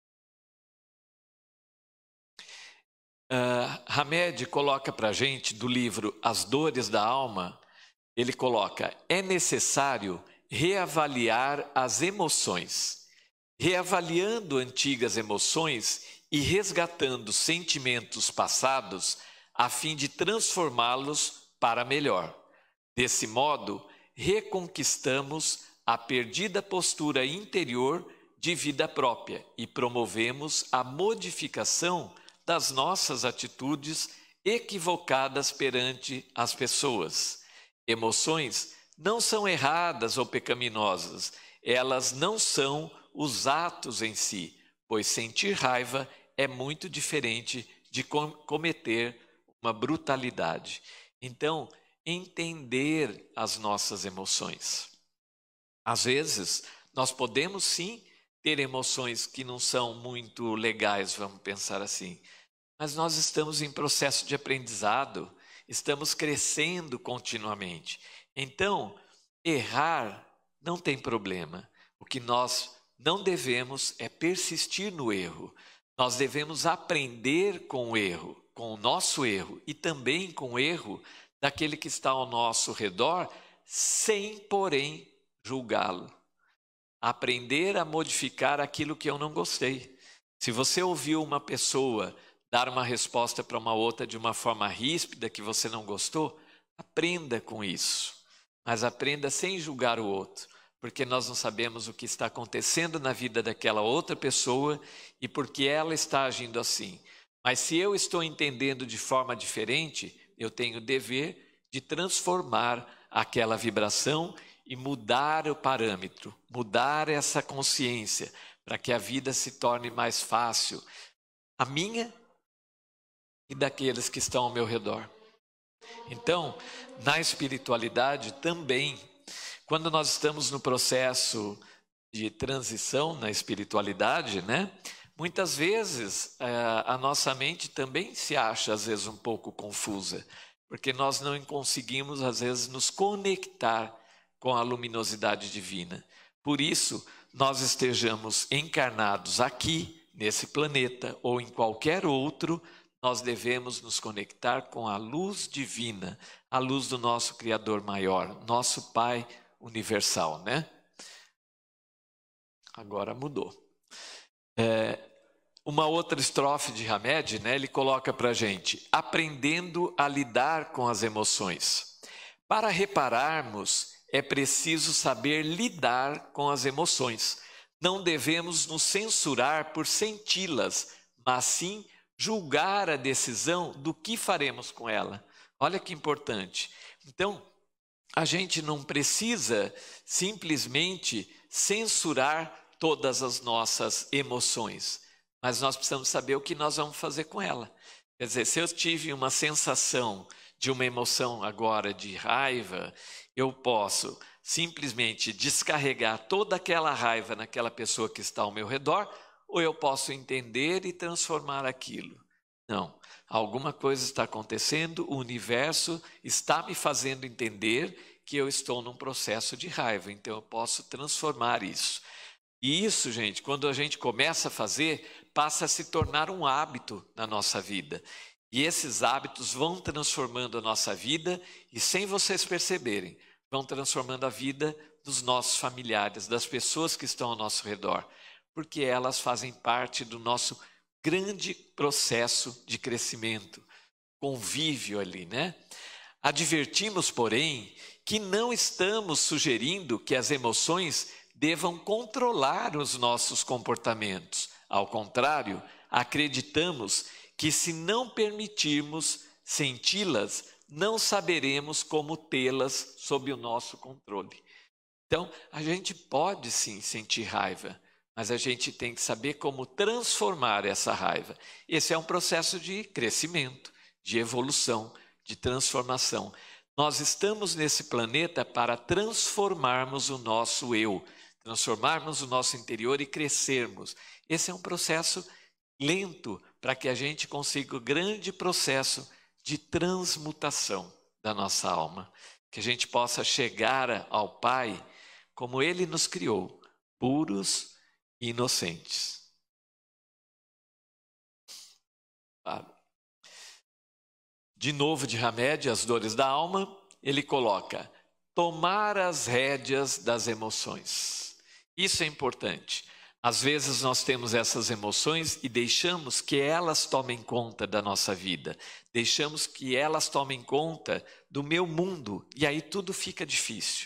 Uh, Hamed coloca para a gente do livro As Dores da Alma, ele coloca, é necessário reavaliar as emoções. Reavaliando antigas emoções e resgatando sentimentos passados a fim de transformá-los para melhor. Desse modo, reconquistamos a perdida postura interior de vida própria e promovemos a modificação das nossas atitudes equivocadas perante as pessoas. Emoções não são erradas ou pecaminosas, elas não são os atos em si, pois sentir raiva é muito diferente de com cometer uma brutalidade. Então, entender as nossas emoções. Às vezes, nós podemos sim ter emoções que não são muito legais, vamos pensar assim, mas nós estamos em processo de aprendizado, estamos crescendo continuamente. Então, errar não tem problema. O que nós não devemos é persistir no erro. Nós devemos aprender com o erro, com o nosso erro e também com o erro daquele que está ao nosso redor, sem, porém, julgá-lo. Aprender a modificar aquilo que eu não gostei. Se você ouviu uma pessoa dar uma resposta para uma outra de uma forma ríspida que você não gostou, aprenda com isso. Mas aprenda sem julgar o outro, porque nós não sabemos o que está acontecendo na vida daquela outra pessoa e por que ela está agindo assim. Mas se eu estou entendendo de forma diferente, eu tenho o dever de transformar aquela vibração e mudar o parâmetro, mudar essa consciência, para que a vida se torne mais fácil, a minha e daqueles que estão ao meu redor. Então, na espiritualidade também, quando nós estamos no processo de transição na espiritualidade, né? Muitas vezes a nossa mente também se acha às vezes um pouco confusa, porque nós não conseguimos às vezes nos conectar com a luminosidade divina. Por isso, nós estejamos encarnados aqui, nesse planeta, ou em qualquer outro, nós devemos nos conectar com a luz divina, a luz do nosso Criador maior, nosso Pai universal, né? Agora mudou. É, uma outra estrofe de Hamed, né, ele coloca para a gente, aprendendo a lidar com as emoções. Para repararmos, é preciso saber lidar com as emoções. Não devemos nos censurar por senti-las, mas sim julgar a decisão do que faremos com ela. Olha que importante. Então, a gente não precisa simplesmente censurar todas as nossas emoções, mas nós precisamos saber o que nós vamos fazer com ela. Quer dizer, se eu tive uma sensação de uma emoção agora de raiva, eu posso simplesmente descarregar toda aquela raiva naquela pessoa que está ao meu redor, ou eu posso entender e transformar aquilo. Não, alguma coisa está acontecendo, o universo está me fazendo entender que eu estou num processo de raiva, então eu posso transformar isso. E isso, gente, quando a gente começa a fazer, passa a se tornar um hábito na nossa vida. E esses hábitos vão transformando a nossa vida e, sem vocês perceberem, vão transformando a vida dos nossos familiares, das pessoas que estão ao nosso redor, porque elas fazem parte do nosso grande processo de crescimento, convívio ali, né? Advertimos, porém, que não estamos sugerindo que as emoções devam controlar os nossos comportamentos. Ao contrário, acreditamos que se não permitirmos senti-las, não saberemos como tê-las sob o nosso controle. Então, a gente pode sim sentir raiva, mas a gente tem que saber como transformar essa raiva. Esse é um processo de crescimento, de evolução, de transformação. Nós estamos nesse planeta para transformarmos o nosso eu, transformarmos o nosso interior e crescermos. Esse é um processo lento para que a gente consiga o grande processo de transmutação da nossa alma. Que a gente possa chegar ao Pai como Ele nos criou, puros e inocentes. De novo de Hamed, As Dores da Alma, ele coloca, tomar as rédeas das emoções. Isso é importante. Às vezes nós temos essas emoções e deixamos que elas tomem conta da nossa vida. Deixamos que elas tomem conta do meu mundo e aí tudo fica difícil.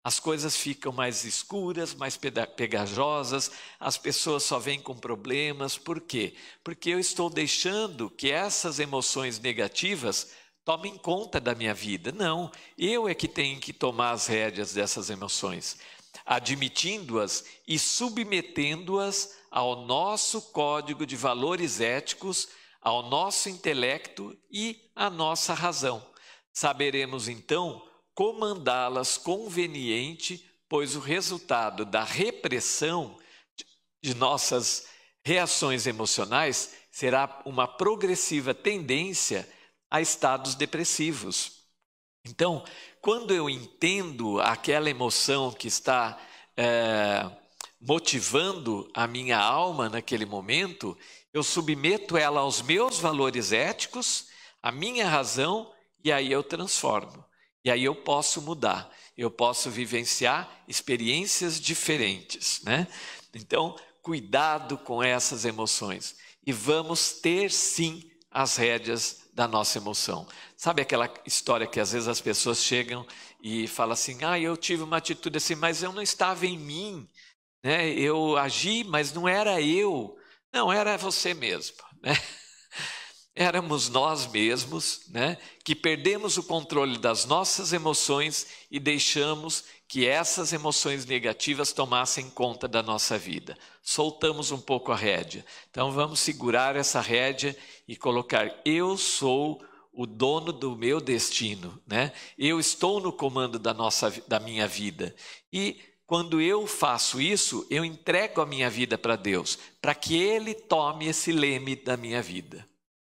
as coisas ficam mais escuras, mais pegajosas, as pessoas só vêm com problemas. Por quê? Porque eu estou deixando que essas emoções negativas tomem conta da minha vida. Não, eu é que tenho que tomar as rédeas dessas emoções, admitindo-as e submetendo-as ao nosso código de valores éticos, ao nosso intelecto e à nossa razão. Saberemos então comandá-las conveniente, pois o resultado da repressão de nossas reações emocionais será uma progressiva tendência a estados depressivos. Então, quando eu entendo aquela emoção que está é, motivando a minha alma naquele momento, eu submeto ela aos meus valores éticos, à minha razão, e aí eu transformo. E aí eu posso mudar, eu posso vivenciar experiências diferentes, né? Então, cuidado com essas emoções. E vamos ter, sim, as rédeas da nossa emoção. Sabe aquela história que às vezes as pessoas chegam e falam assim, ah, eu tive uma atitude assim, mas eu não estava em mim, né? Eu agi, mas não era eu. Não, era você mesmo, né? Éramos nós mesmos, né, que perdemos o controle das nossas emoções e deixamos que essas emoções negativas tomassem conta da nossa vida. Soltamos um pouco a rédea. Então vamos segurar essa rédea e colocar, eu sou o dono do meu destino, né? Eu estou no comando da, nossa, da minha vida. E quando eu faço isso, eu entrego a minha vida para Deus, para que Ele tome esse leme da minha vida.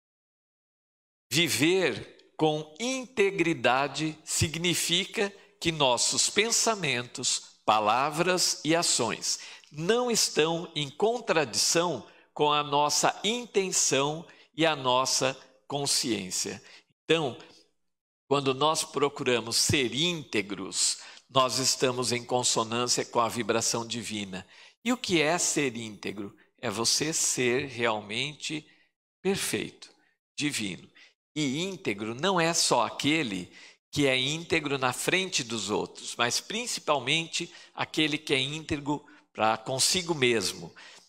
Viver com integridade significa que nossos pensamentos, palavras e ações não estão em contradição com a nossa intenção e a nossa consciência. Então, quando nós procuramos ser íntegros, nós estamos em consonância com a vibração divina. E o que é ser íntegro? É você ser realmente perfeito, divino. E íntegro não é só aquele que é íntegro na frente dos outros, mas principalmente aquele que é íntegro para consigo mesmo,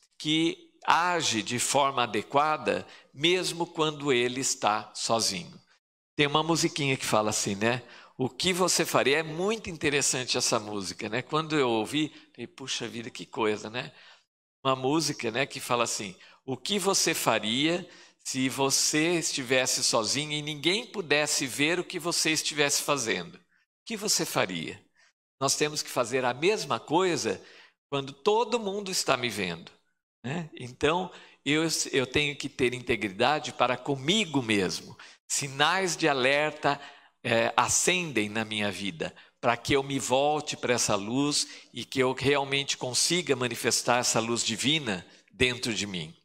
que age de forma adequada mesmo quando ele está sozinho. Tem uma musiquinha que fala assim, né? O que você faria? É muito interessante essa música, né? Quando eu ouvi, falei, puxa vida, que coisa, né? Uma música, né, que fala assim, o que você faria se você estivesse sozinho e ninguém pudesse ver o que você estivesse fazendo? O que você faria? Nós temos que fazer a mesma coisa quando todo mundo está me vendo, né? Então, eu, eu tenho que ter integridade para comigo mesmo. Sinais de alerta é, acendem na minha vida, para que eu me volte para essa luz e que eu realmente consiga manifestar essa luz divina dentro de mim.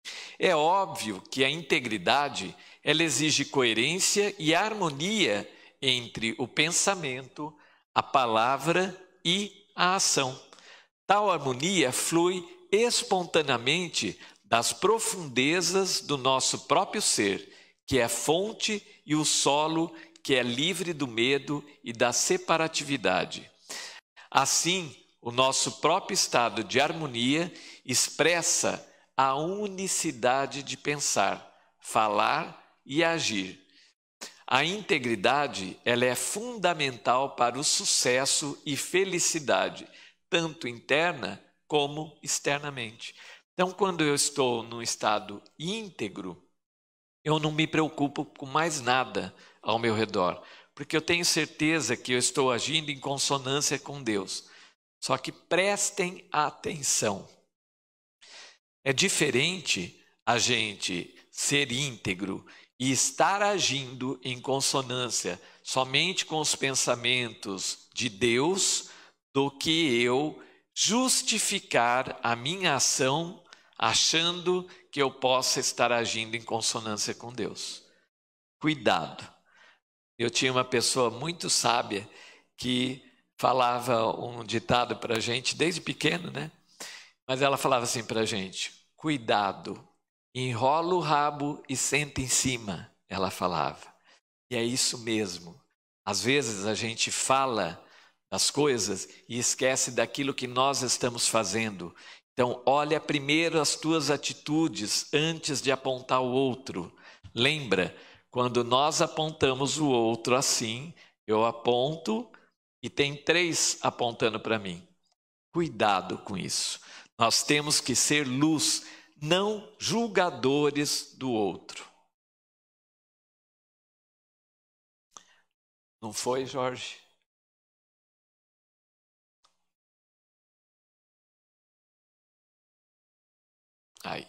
É óbvio que a integridade, ela exige coerência e harmonia entre o pensamento, a palavra e a ação. Tal harmonia flui espontaneamente das profundezas do nosso próprio ser, que é a fonte e o solo que é livre do medo e da separatividade. Assim, o nosso próprio estado de harmonia expressa a unicidade de pensar, falar e agir. A integridade, ela é fundamental para o sucesso e felicidade, tanto interna como externamente. Então, quando eu estou num estado íntegro, eu não me preocupo com mais nada ao meu redor, porque eu tenho certeza que eu estou agindo em consonância com Deus. Só que prestem atenção. É diferente a gente ser íntegro e estar agindo em consonância somente com os pensamentos de Deus do que eu justificar a minha ação achando que eu possa estar agindo em consonância com Deus. Cuidado. Eu tinha uma pessoa muito sábia que falava um ditado para a gente desde pequeno, né? Mas ela falava assim para a gente, cuidado, enrola o rabo e senta em cima, ela falava. E é isso mesmo. Às vezes a gente fala das coisas e esquece daquilo que nós estamos fazendo. Então, olha primeiro as tuas atitudes antes de apontar o outro. Lembra, quando nós apontamos o outro assim, eu aponto e tem três apontando para mim. Cuidado com isso. Nós temos que ser luz, não julgadores do outro. Não foi, Jorge? Aí.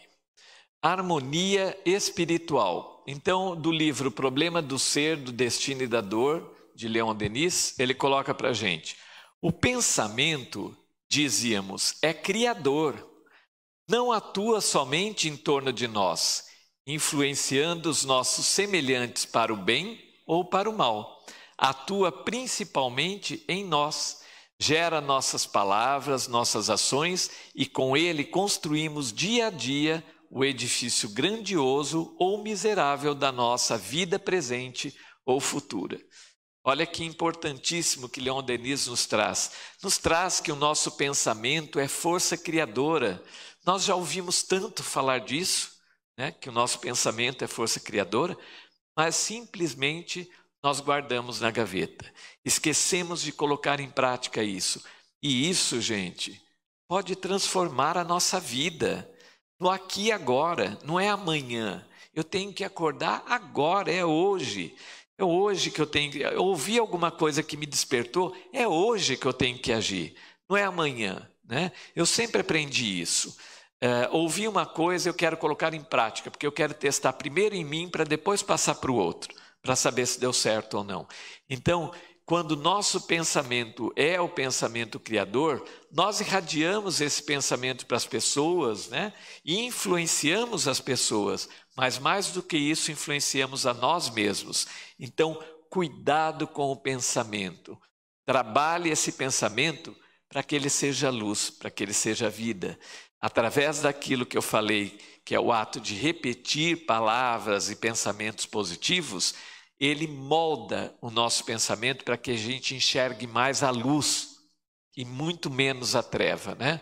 Harmonia espiritual. Então, do livro Problema do Ser, do Destino e da Dor, de Leon Denis, ele coloca para a gente: o pensamento, dizíamos, é criador. Não atua somente em torno de nós, influenciando os nossos semelhantes para o bem ou para o mal. Atua principalmente em nós, gera nossas palavras, nossas ações e com ele construímos dia a dia o edifício grandioso ou miserável da nossa vida presente ou futura. Olha que importantíssimo que Leon Denis nos traz. Nos traz que o nosso pensamento é força criadora. Nós já ouvimos tanto falar disso, né, que o nosso pensamento é força criadora, mas simplesmente nós guardamos na gaveta. Esquecemos de colocar em prática isso. E isso, gente, pode transformar a nossa vida. No aqui e agora, não é amanhã. Eu tenho que acordar agora, é hoje. É hoje que eu tenho que... Eu ouvi alguma coisa que me despertou, é hoje que eu tenho que agir. Não é amanhã, né? Eu sempre aprendi isso. É, ouvi uma coisa, eu quero colocar em prática, porque eu quero testar primeiro em mim para depois passar para o outro, para saber se deu certo ou não. Então, quando o nosso pensamento é o pensamento criador, nós irradiamos esse pensamento para as pessoas, né? E influenciamos as pessoas, mas mais do que isso, influenciamos a nós mesmos. Então, cuidado com o pensamento. Trabalhe esse pensamento para que ele seja luz, para que ele seja vida. Através daquilo que eu falei, que é o ato de repetir palavras e pensamentos positivos, ele molda o nosso pensamento para que a gente enxergue mais a luz e muito menos a treva, né?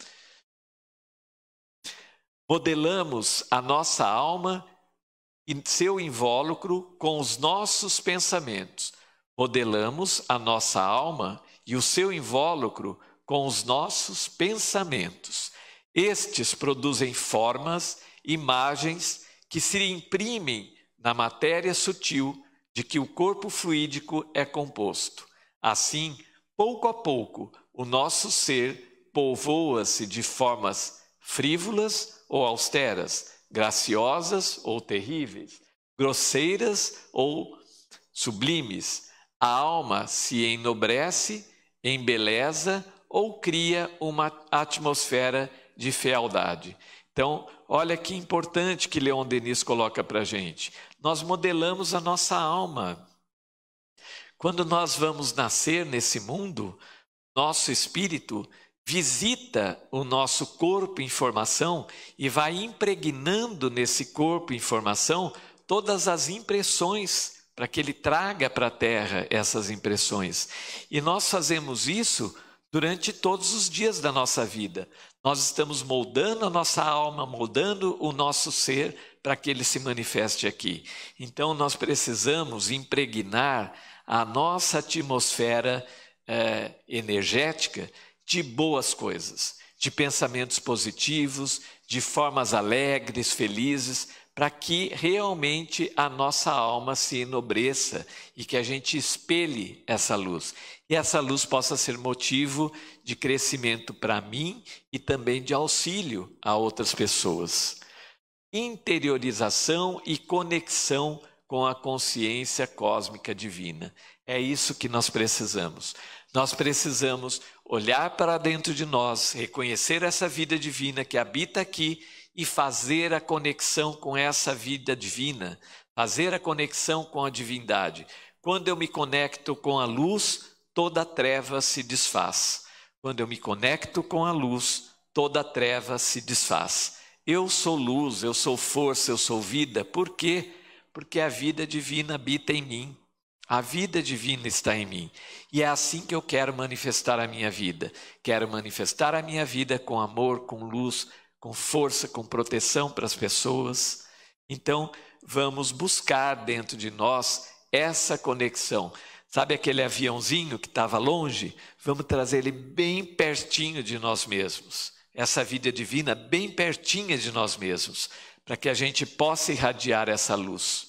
Modelamos a nossa alma e seu invólucro com os nossos pensamentos. Modelamos a nossa alma e o seu invólucro com os nossos pensamentos. Estes produzem formas, imagens que se imprimem na matéria sutil de que o corpo fluídico é composto. Assim, pouco a pouco, o nosso ser povoa-se de formas frívolas ou austeras, graciosas ou terríveis, grosseiras ou sublimes. A alma se enobrece, embeleza ou cria uma atmosfera de fealdade. Então, olha que importante que Leon Denis coloca para a gente. Nós modelamos a nossa alma. Quando nós vamos nascer nesse mundo, nosso espírito visita o nosso corpo em formação e vai impregnando nesse corpo em formação todas as impressões, para que ele traga para a Terra essas impressões. E nós fazemos isso durante todos os dias da nossa vida. Nós estamos moldando a nossa alma, moldando o nosso ser para que ele se manifeste aqui. Então, nós precisamos impregnar a nossa atmosfera eh, energética de boas coisas, de pensamentos positivos, de formas alegres, felizes, para que realmente a nossa alma se enobreça e que a gente espelhe essa luz. E essa luz possa ser motivo de crescimento para mim e também de auxílio a outras pessoas. Interiorização e conexão com a consciência cósmica divina. É isso que nós precisamos. Nós precisamos olhar para dentro de nós, reconhecer essa vida divina que habita aqui e fazer a conexão com essa vida divina, fazer a conexão com a divindade. Quando eu me conecto com a luz, toda a treva se desfaz. Quando eu me conecto com a luz, toda a treva se desfaz. Eu sou luz, eu sou força, eu sou vida. Por quê? Porque a vida divina habita em mim. A vida divina está em mim. E é assim que eu quero manifestar a minha vida. Quero manifestar a minha vida com amor, com luz, com força, com proteção para as pessoas. Então, vamos buscar dentro de nós essa conexão. Sabe aquele aviãozinho que estava longe? Vamos trazer ele bem pertinho de nós mesmos. Essa vida divina bem pertinha de nós mesmos, para que a gente possa irradiar essa luz.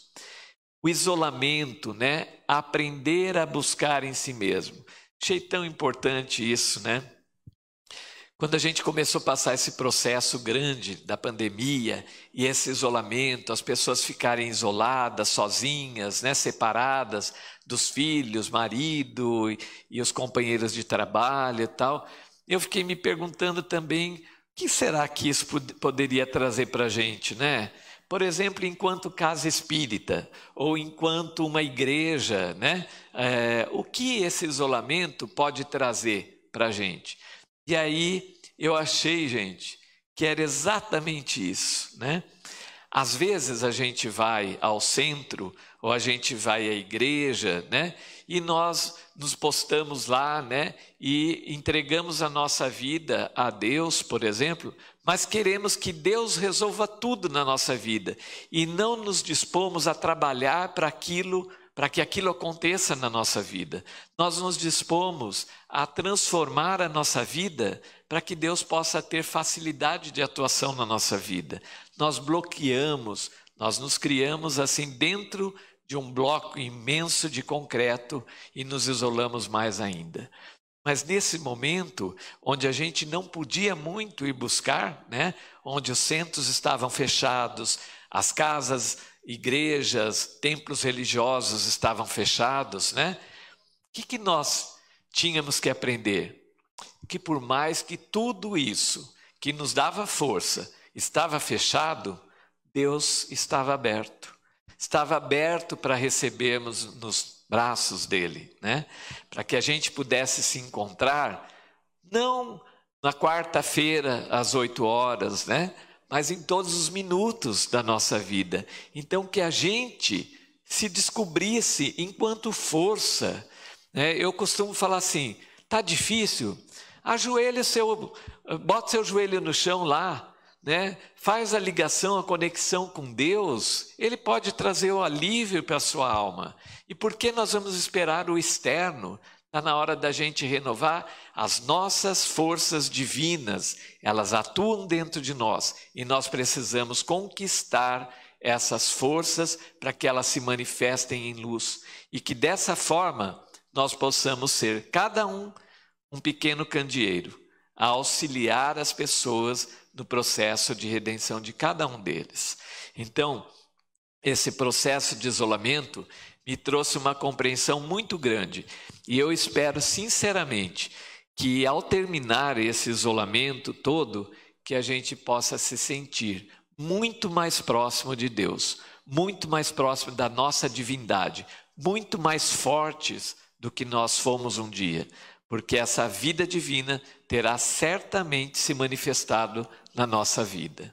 O isolamento, né? Aprender a buscar em si mesmo. Achei tão importante isso, né? Quando a gente começou a passar esse processo grande da pandemia e esse isolamento, as pessoas ficarem isoladas, sozinhas, né? Separadas dos filhos, marido e, e os companheiros de trabalho e tal, eu fiquei me perguntando também o que será que isso pod- poderia trazer para a gente, né? Por exemplo, enquanto casa espírita ou enquanto uma igreja, né? É, o que esse isolamento pode trazer para a gente? E aí eu achei, gente, que era exatamente isso, né? Às vezes a gente vai ao centro ou a gente vai à igreja, né? E nós nos postamos lá, né? E entregamos a nossa vida a Deus, por exemplo, mas queremos que Deus resolva tudo na nossa vida e não nos dispomos a trabalhar para aquilo, para que aquilo aconteça na nossa vida. Nós nos dispomos a transformar a nossa vida para que Deus possa ter facilidade de atuação na nossa vida. Nós bloqueamos, nós nos criamos assim dentro de um bloco imenso de concreto e nos isolamos mais ainda. Mas nesse momento, onde a gente não podia muito ir buscar, né? Onde os centros estavam fechados, as casas, igrejas, templos religiosos estavam fechados, né? O que, que nós tínhamos que aprender? Que por mais que tudo isso que nos dava força estava fechado, Deus estava aberto. Estava aberto para recebermos nos braços dele, né? Para que a gente pudesse se encontrar, não na quarta-feira às oito horas, né? Mas em todos os minutos da nossa vida. Então que a gente se descobrisse enquanto força, né? Eu costumo falar assim, tá difícil? Ajoelha seu, bota seu joelho no chão lá, né? Faz a ligação, a conexão com Deus, Ele pode trazer o alívio para a sua alma. E por que nós vamos esperar o externo? Está na hora da gente renovar as nossas forças divinas, elas atuam dentro de nós e nós precisamos conquistar essas forças para que elas se manifestem em luz e que dessa forma nós possamos ser cada um um pequeno candeeiro a auxiliar as pessoas no processo de redenção de cada um deles. Então, esse processo de isolamento me trouxe uma compreensão muito grande e eu espero sinceramente que ao terminar esse isolamento todo, que a gente possa se sentir muito mais próximo de Deus, muito mais próximo da nossa divindade, muito mais fortes do que nós fomos um dia, porque essa vida divina terá certamente se manifestado na nossa vida.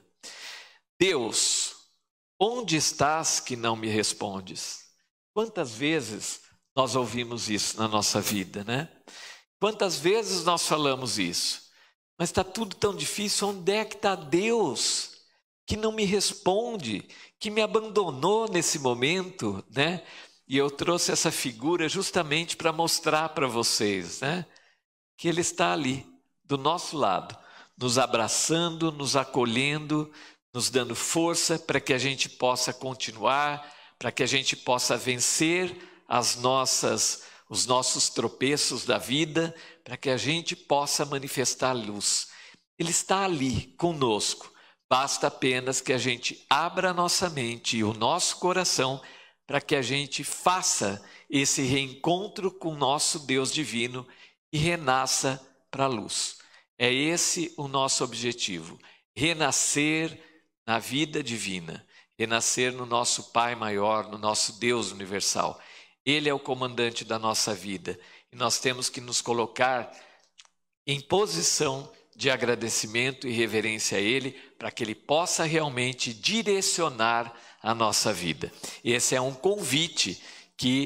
Deus, onde estás que não me respondes? Quantas vezes nós ouvimos isso na nossa vida, né? Quantas vezes nós falamos isso? Mas está tudo tão difícil, onde é que está Deus que não me responde, que me abandonou nesse momento, né? E eu trouxe essa figura justamente para mostrar para vocês, né? Que Ele está ali, do nosso lado, nos abraçando, nos acolhendo, nos dando força para que a gente possa continuar, para que a gente possa vencer as nossas, os nossos tropeços da vida, para que a gente possa manifestar luz. Ele está ali conosco, basta apenas que a gente abra a nossa mente e o nosso coração para que a gente faça esse reencontro com o nosso Deus divino e renasça para a luz. É esse o nosso objetivo, renascer na vida divina, renascer no nosso Pai maior, no nosso Deus universal. Ele é o comandante da nossa vida e nós temos que nos colocar em posição de agradecimento e reverência a Ele, para que Ele possa realmente direcionar a nossa vida. Esse é um convite que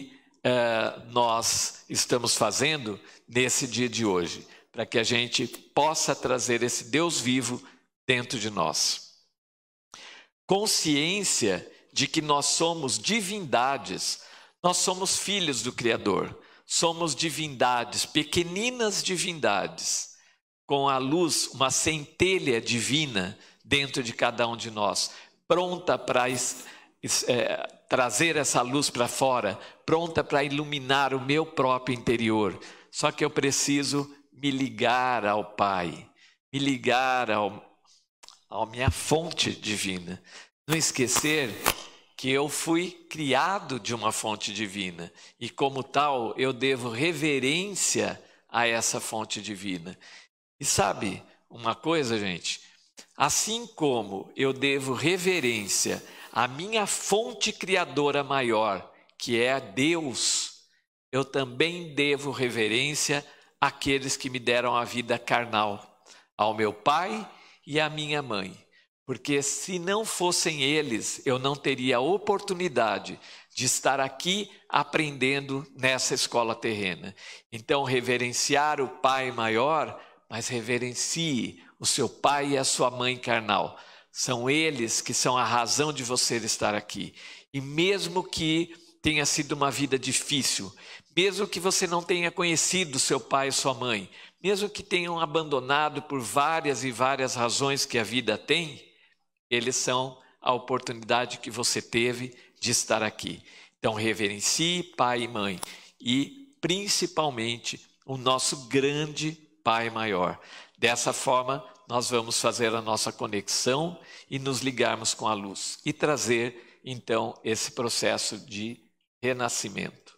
uh, nós estamos fazendo nesse dia de hoje, para que a gente possa trazer esse Deus vivo dentro de nós. Consciência de que nós somos divindades, nós somos filhos do Criador, somos divindades, pequeninas divindades, com a luz, uma centelha divina dentro de cada um de nós, pronta para é, trazer essa luz para fora, pronta para iluminar o meu próprio interior. Só que eu preciso me ligar ao Pai, me ligar ao, à minha fonte divina. Não esquecer que eu fui criado de uma fonte divina e, como tal, eu devo reverência a essa fonte divina. E sabe uma coisa, gente? Assim como eu devo reverência à minha fonte criadora maior, que é a Deus, eu também devo reverência àqueles que me deram a vida carnal, ao meu pai e à minha mãe. Porque se não fossem eles, eu não teria a oportunidade de estar aqui aprendendo nessa escola terrena. Então, reverenciar o Pai maior, mas reverencie o seu pai e a sua mãe carnal. São eles que são a razão de você estar aqui. E mesmo que tenha sido uma vida difícil, mesmo que você não tenha conhecido seu pai e sua mãe, mesmo que tenham abandonado por várias e várias razões que a vida tem, eles são a oportunidade que você teve de estar aqui. Então, reverencie pai e mãe e, principalmente, o nosso grande Pai maior. Dessa forma, nós vamos fazer a nossa conexão e nos ligarmos com a luz e trazer, então, esse processo de renascimento.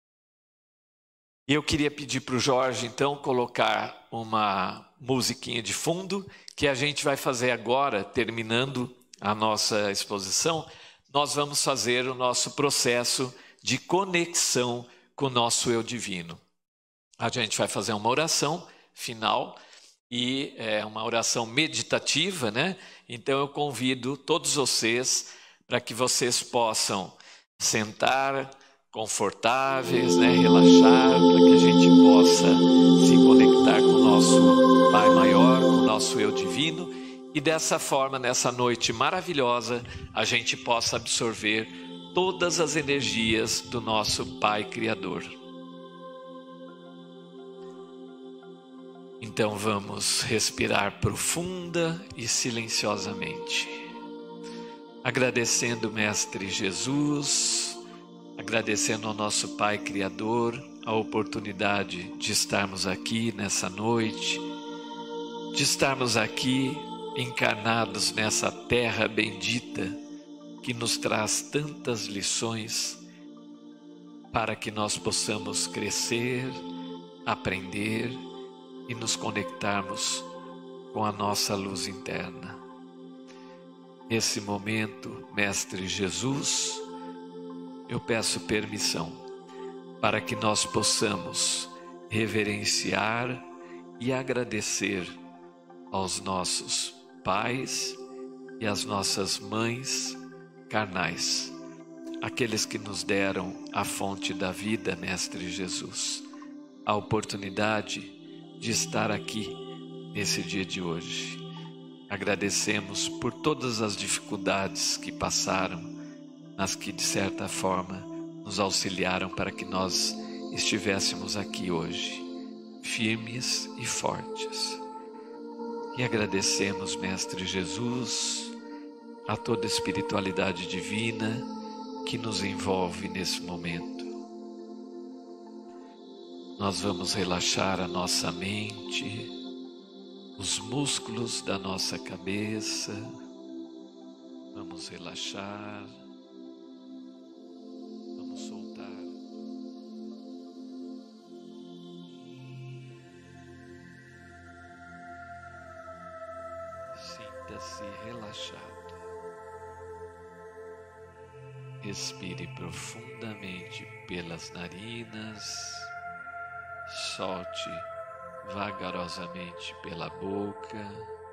Eu queria pedir para o Jorge, então, colocar uma musiquinha de fundo, que a gente vai fazer agora, terminando a nossa exposição. Nós vamos fazer o nosso processo de conexão com o nosso eu divino. A gente vai fazer uma oração final e é uma oração meditativa, né? Então eu convido todos vocês para que vocês possam sentar confortáveis, né? Relaxar, para que a gente possa se conectar com o nosso Pai maior, com o nosso eu divino, e dessa forma, nessa noite maravilhosa, a gente possa absorver todas as energias do nosso Pai Criador. Então vamos respirar profunda e silenciosamente, agradecendo o Mestre Jesus, agradecendo ao nosso Pai Criador a oportunidade de estarmos aqui nessa noite, de estarmos aqui encarnados nessa terra bendita que nos traz tantas lições para que nós possamos crescer, aprender e nos conectarmos com a nossa luz interna. Nesse momento, Mestre Jesus, eu peço permissão para que nós possamos reverenciar e agradecer aos nossos pais e às nossas mães carnais, aqueles que nos deram a fonte da vida, Mestre Jesus, a oportunidade de estar aqui nesse dia de hoje. Agradecemos por todas as dificuldades que passaram, mas que de certa forma nos auxiliaram para que nós estivéssemos aqui hoje, firmes e fortes. E agradecemos, Mestre Jesus, a toda a espiritualidade divina que nos envolve nesse momento. Nós vamos relaxar a nossa mente, os músculos da nossa cabeça. Vamos relaxar. Vamos soltar. Sinta-se relaxado. Respire profundamente pelas narinas. Solte vagarosamente pela boca.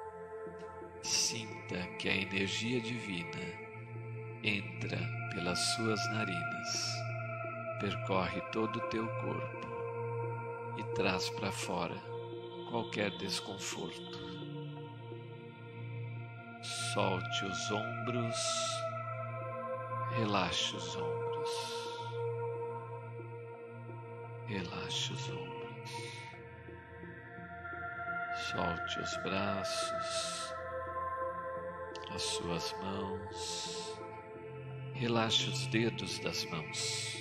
Sinta que a energia divina entra pelas suas narinas percorre todo o teu corpo e traz para fora qualquer desconforto. Solte os ombros, relaxe os ombros, relaxe os ombros, solte os braços, as suas mãos, relaxe os dedos das mãos.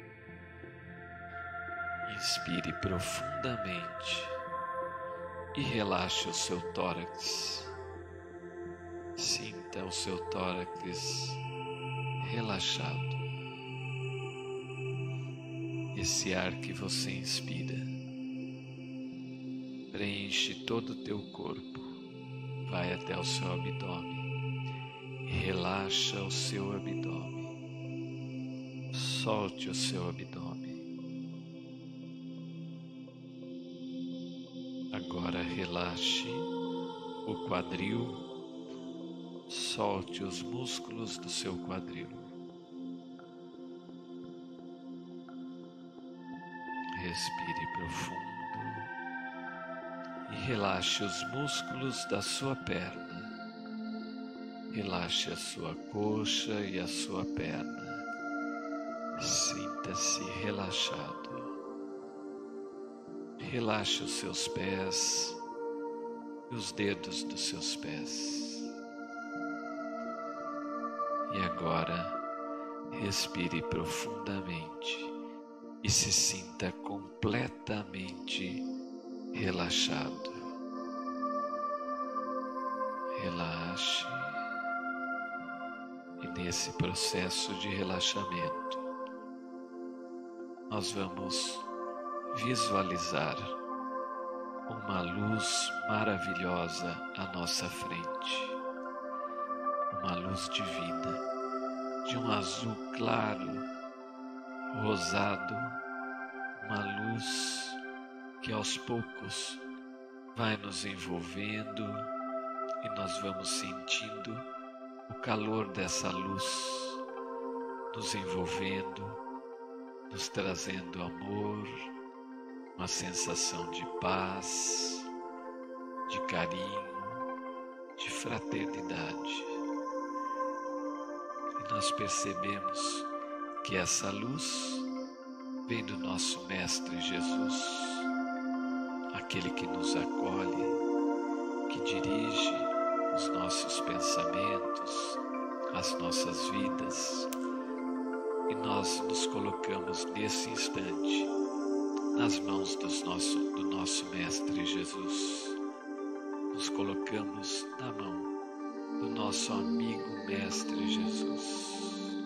Inspire profundamente e relaxe o seu tórax. Sinta o seu tórax relaxado. Esse ar que você inspira preenche todo o teu corpo, vai até o seu abdômen, relaxa o seu abdômen, solte o seu abdômen. Agora relaxe o quadril, solte os músculos do seu quadril. Respire profundo e relaxe os músculos da sua perna. Relaxe a sua coxa e a sua perna. Sinta-se relaxado. Relaxe os seus pés e os dedos dos seus pés. E agora, respire profundamente e se sinta completamente relaxado. Relaxe. E nesse processo de relaxamento, nós vamos visualizar uma luz maravilhosa à nossa frente, uma luz divina, de um azul claro, rosado, uma luz que aos poucos vai nos envolvendo e nós vamos sentindo o calor dessa luz nos envolvendo, nos trazendo amor, uma sensação de paz, de carinho, de fraternidade. E nós percebemos que essa luz vem do nosso Mestre Jesus, aquele que nos acolhe, que dirige os nossos pensamentos, as nossas vidas. E nós nos colocamos nesse instante nas mãos dos nosso, do nosso Mestre Jesus. Nos colocamos na mão do nosso amigo Mestre Jesus.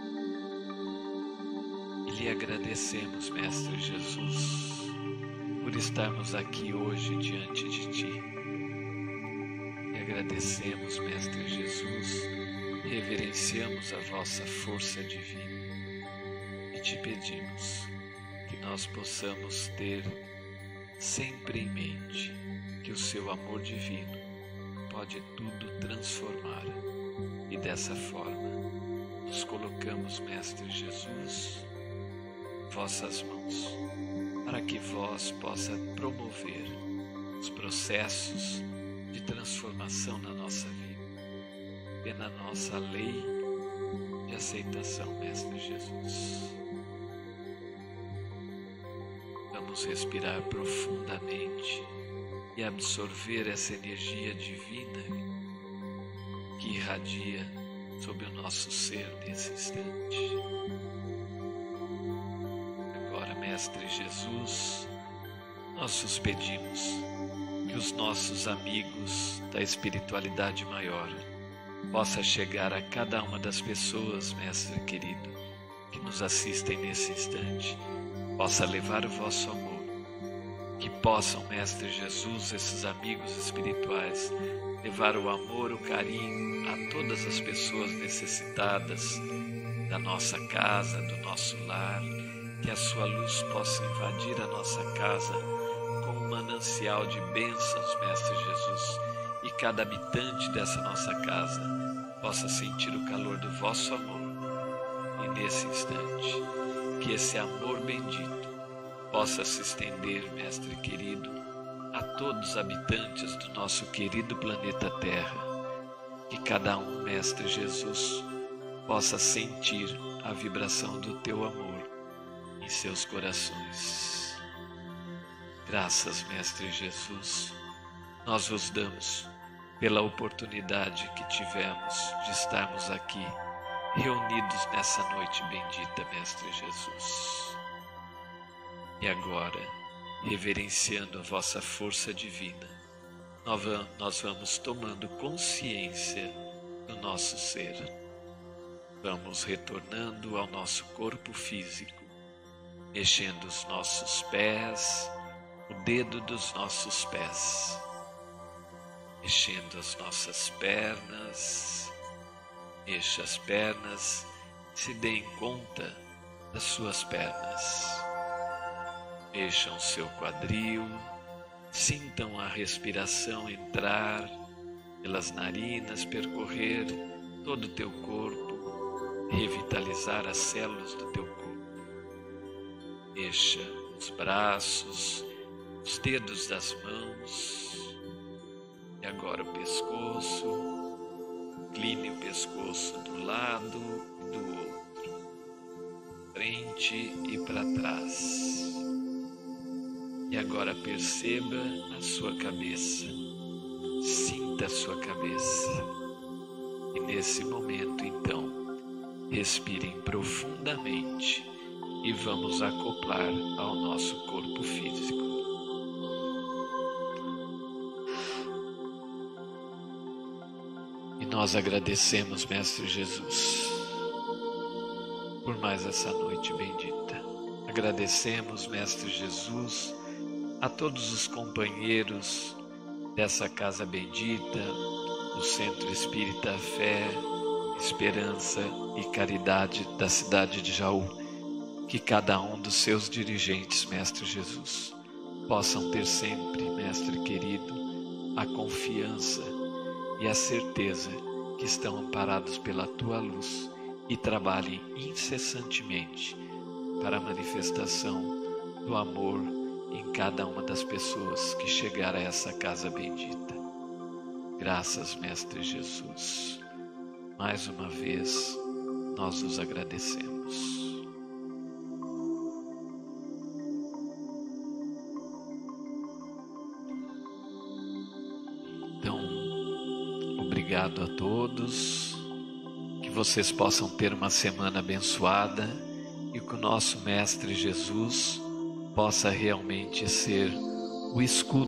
E lhe agradecemos, Mestre Jesus, por estarmos aqui hoje diante de Ti. E agradecemos, Mestre Jesus, reverenciamos a vossa força divina e te pedimos que nós possamos ter sempre em mente que o seu amor divino pode tudo transformar. E dessa forma nos colocamos, Mestre Jesus, em vossas mãos, para que vós possa promover os processos de transformação na nossa vida e na nossa lei de aceitação, Mestre Jesus. Vamos respirar profundamente e absorver essa energia divina que irradia sobre o nosso ser nesse instante. Agora, Mestre Jesus, nós vos pedimos que os nossos amigos da espiritualidade maior possa chegar a cada uma das pessoas, Mestre querido, que nos assistem nesse instante, possa levar o vosso amor, que possam, Mestre Jesus, esses amigos espirituais, levar o amor, o carinho a todas as pessoas necessitadas da nossa casa, do nosso lar, que a sua luz possa invadir a nossa casa como um manancial de bênçãos, Mestre Jesus, e cada habitante dessa nossa casa possa sentir o calor do vosso amor. E nesse instante, que esse amor bendito possa se estender, Mestre querido, a todos os habitantes do nosso querido planeta Terra, que cada um, Mestre Jesus, possa sentir a vibração do Teu amor em seus corações. Graças, Mestre Jesus, nós vos damos pela oportunidade que tivemos de estarmos aqui, reunidos nessa noite bendita, Mestre Jesus. E agora, reverenciando a vossa força divina, nós vamos tomando consciência do nosso ser. Vamos retornando ao nosso corpo físico, mexendo os nossos pés, o dedo dos nossos pés, mexendo as nossas pernas. Mexa as pernas, se deem conta das suas pernas. Mexam o seu quadril, sintam a respiração entrar pelas narinas, percorrer todo o teu corpo, revitalizar as células do teu corpo. Mexa os braços, os dedos das mãos, e agora o pescoço. Incline o pescoço do lado e do outro, frente e para trás. E agora perceba a sua cabeça, sinta a sua cabeça. E nesse momento, então, respirem profundamente e vamos acoplar ao nosso corpo físico. Nós agradecemos, Mestre Jesus, por mais essa noite bendita. Agradecemos, Mestre Jesus, a todos os companheiros dessa casa bendita, do Centro Espírita Fé, Esperança e Caridade da cidade de Jaú, que cada um dos seus dirigentes, Mestre Jesus, possam ter sempre, Mestre querido, a confiança e a certeza que estão amparados pela Tua luz e trabalhem incessantemente para a manifestação do amor em cada uma das pessoas que chegar a essa casa bendita. Graças, Mestre Jesus. Mais uma vez, nós os agradecemos. Obrigado a todos, que vocês possam ter uma semana abençoada e que o nosso Mestre Jesus possa realmente ser o escudo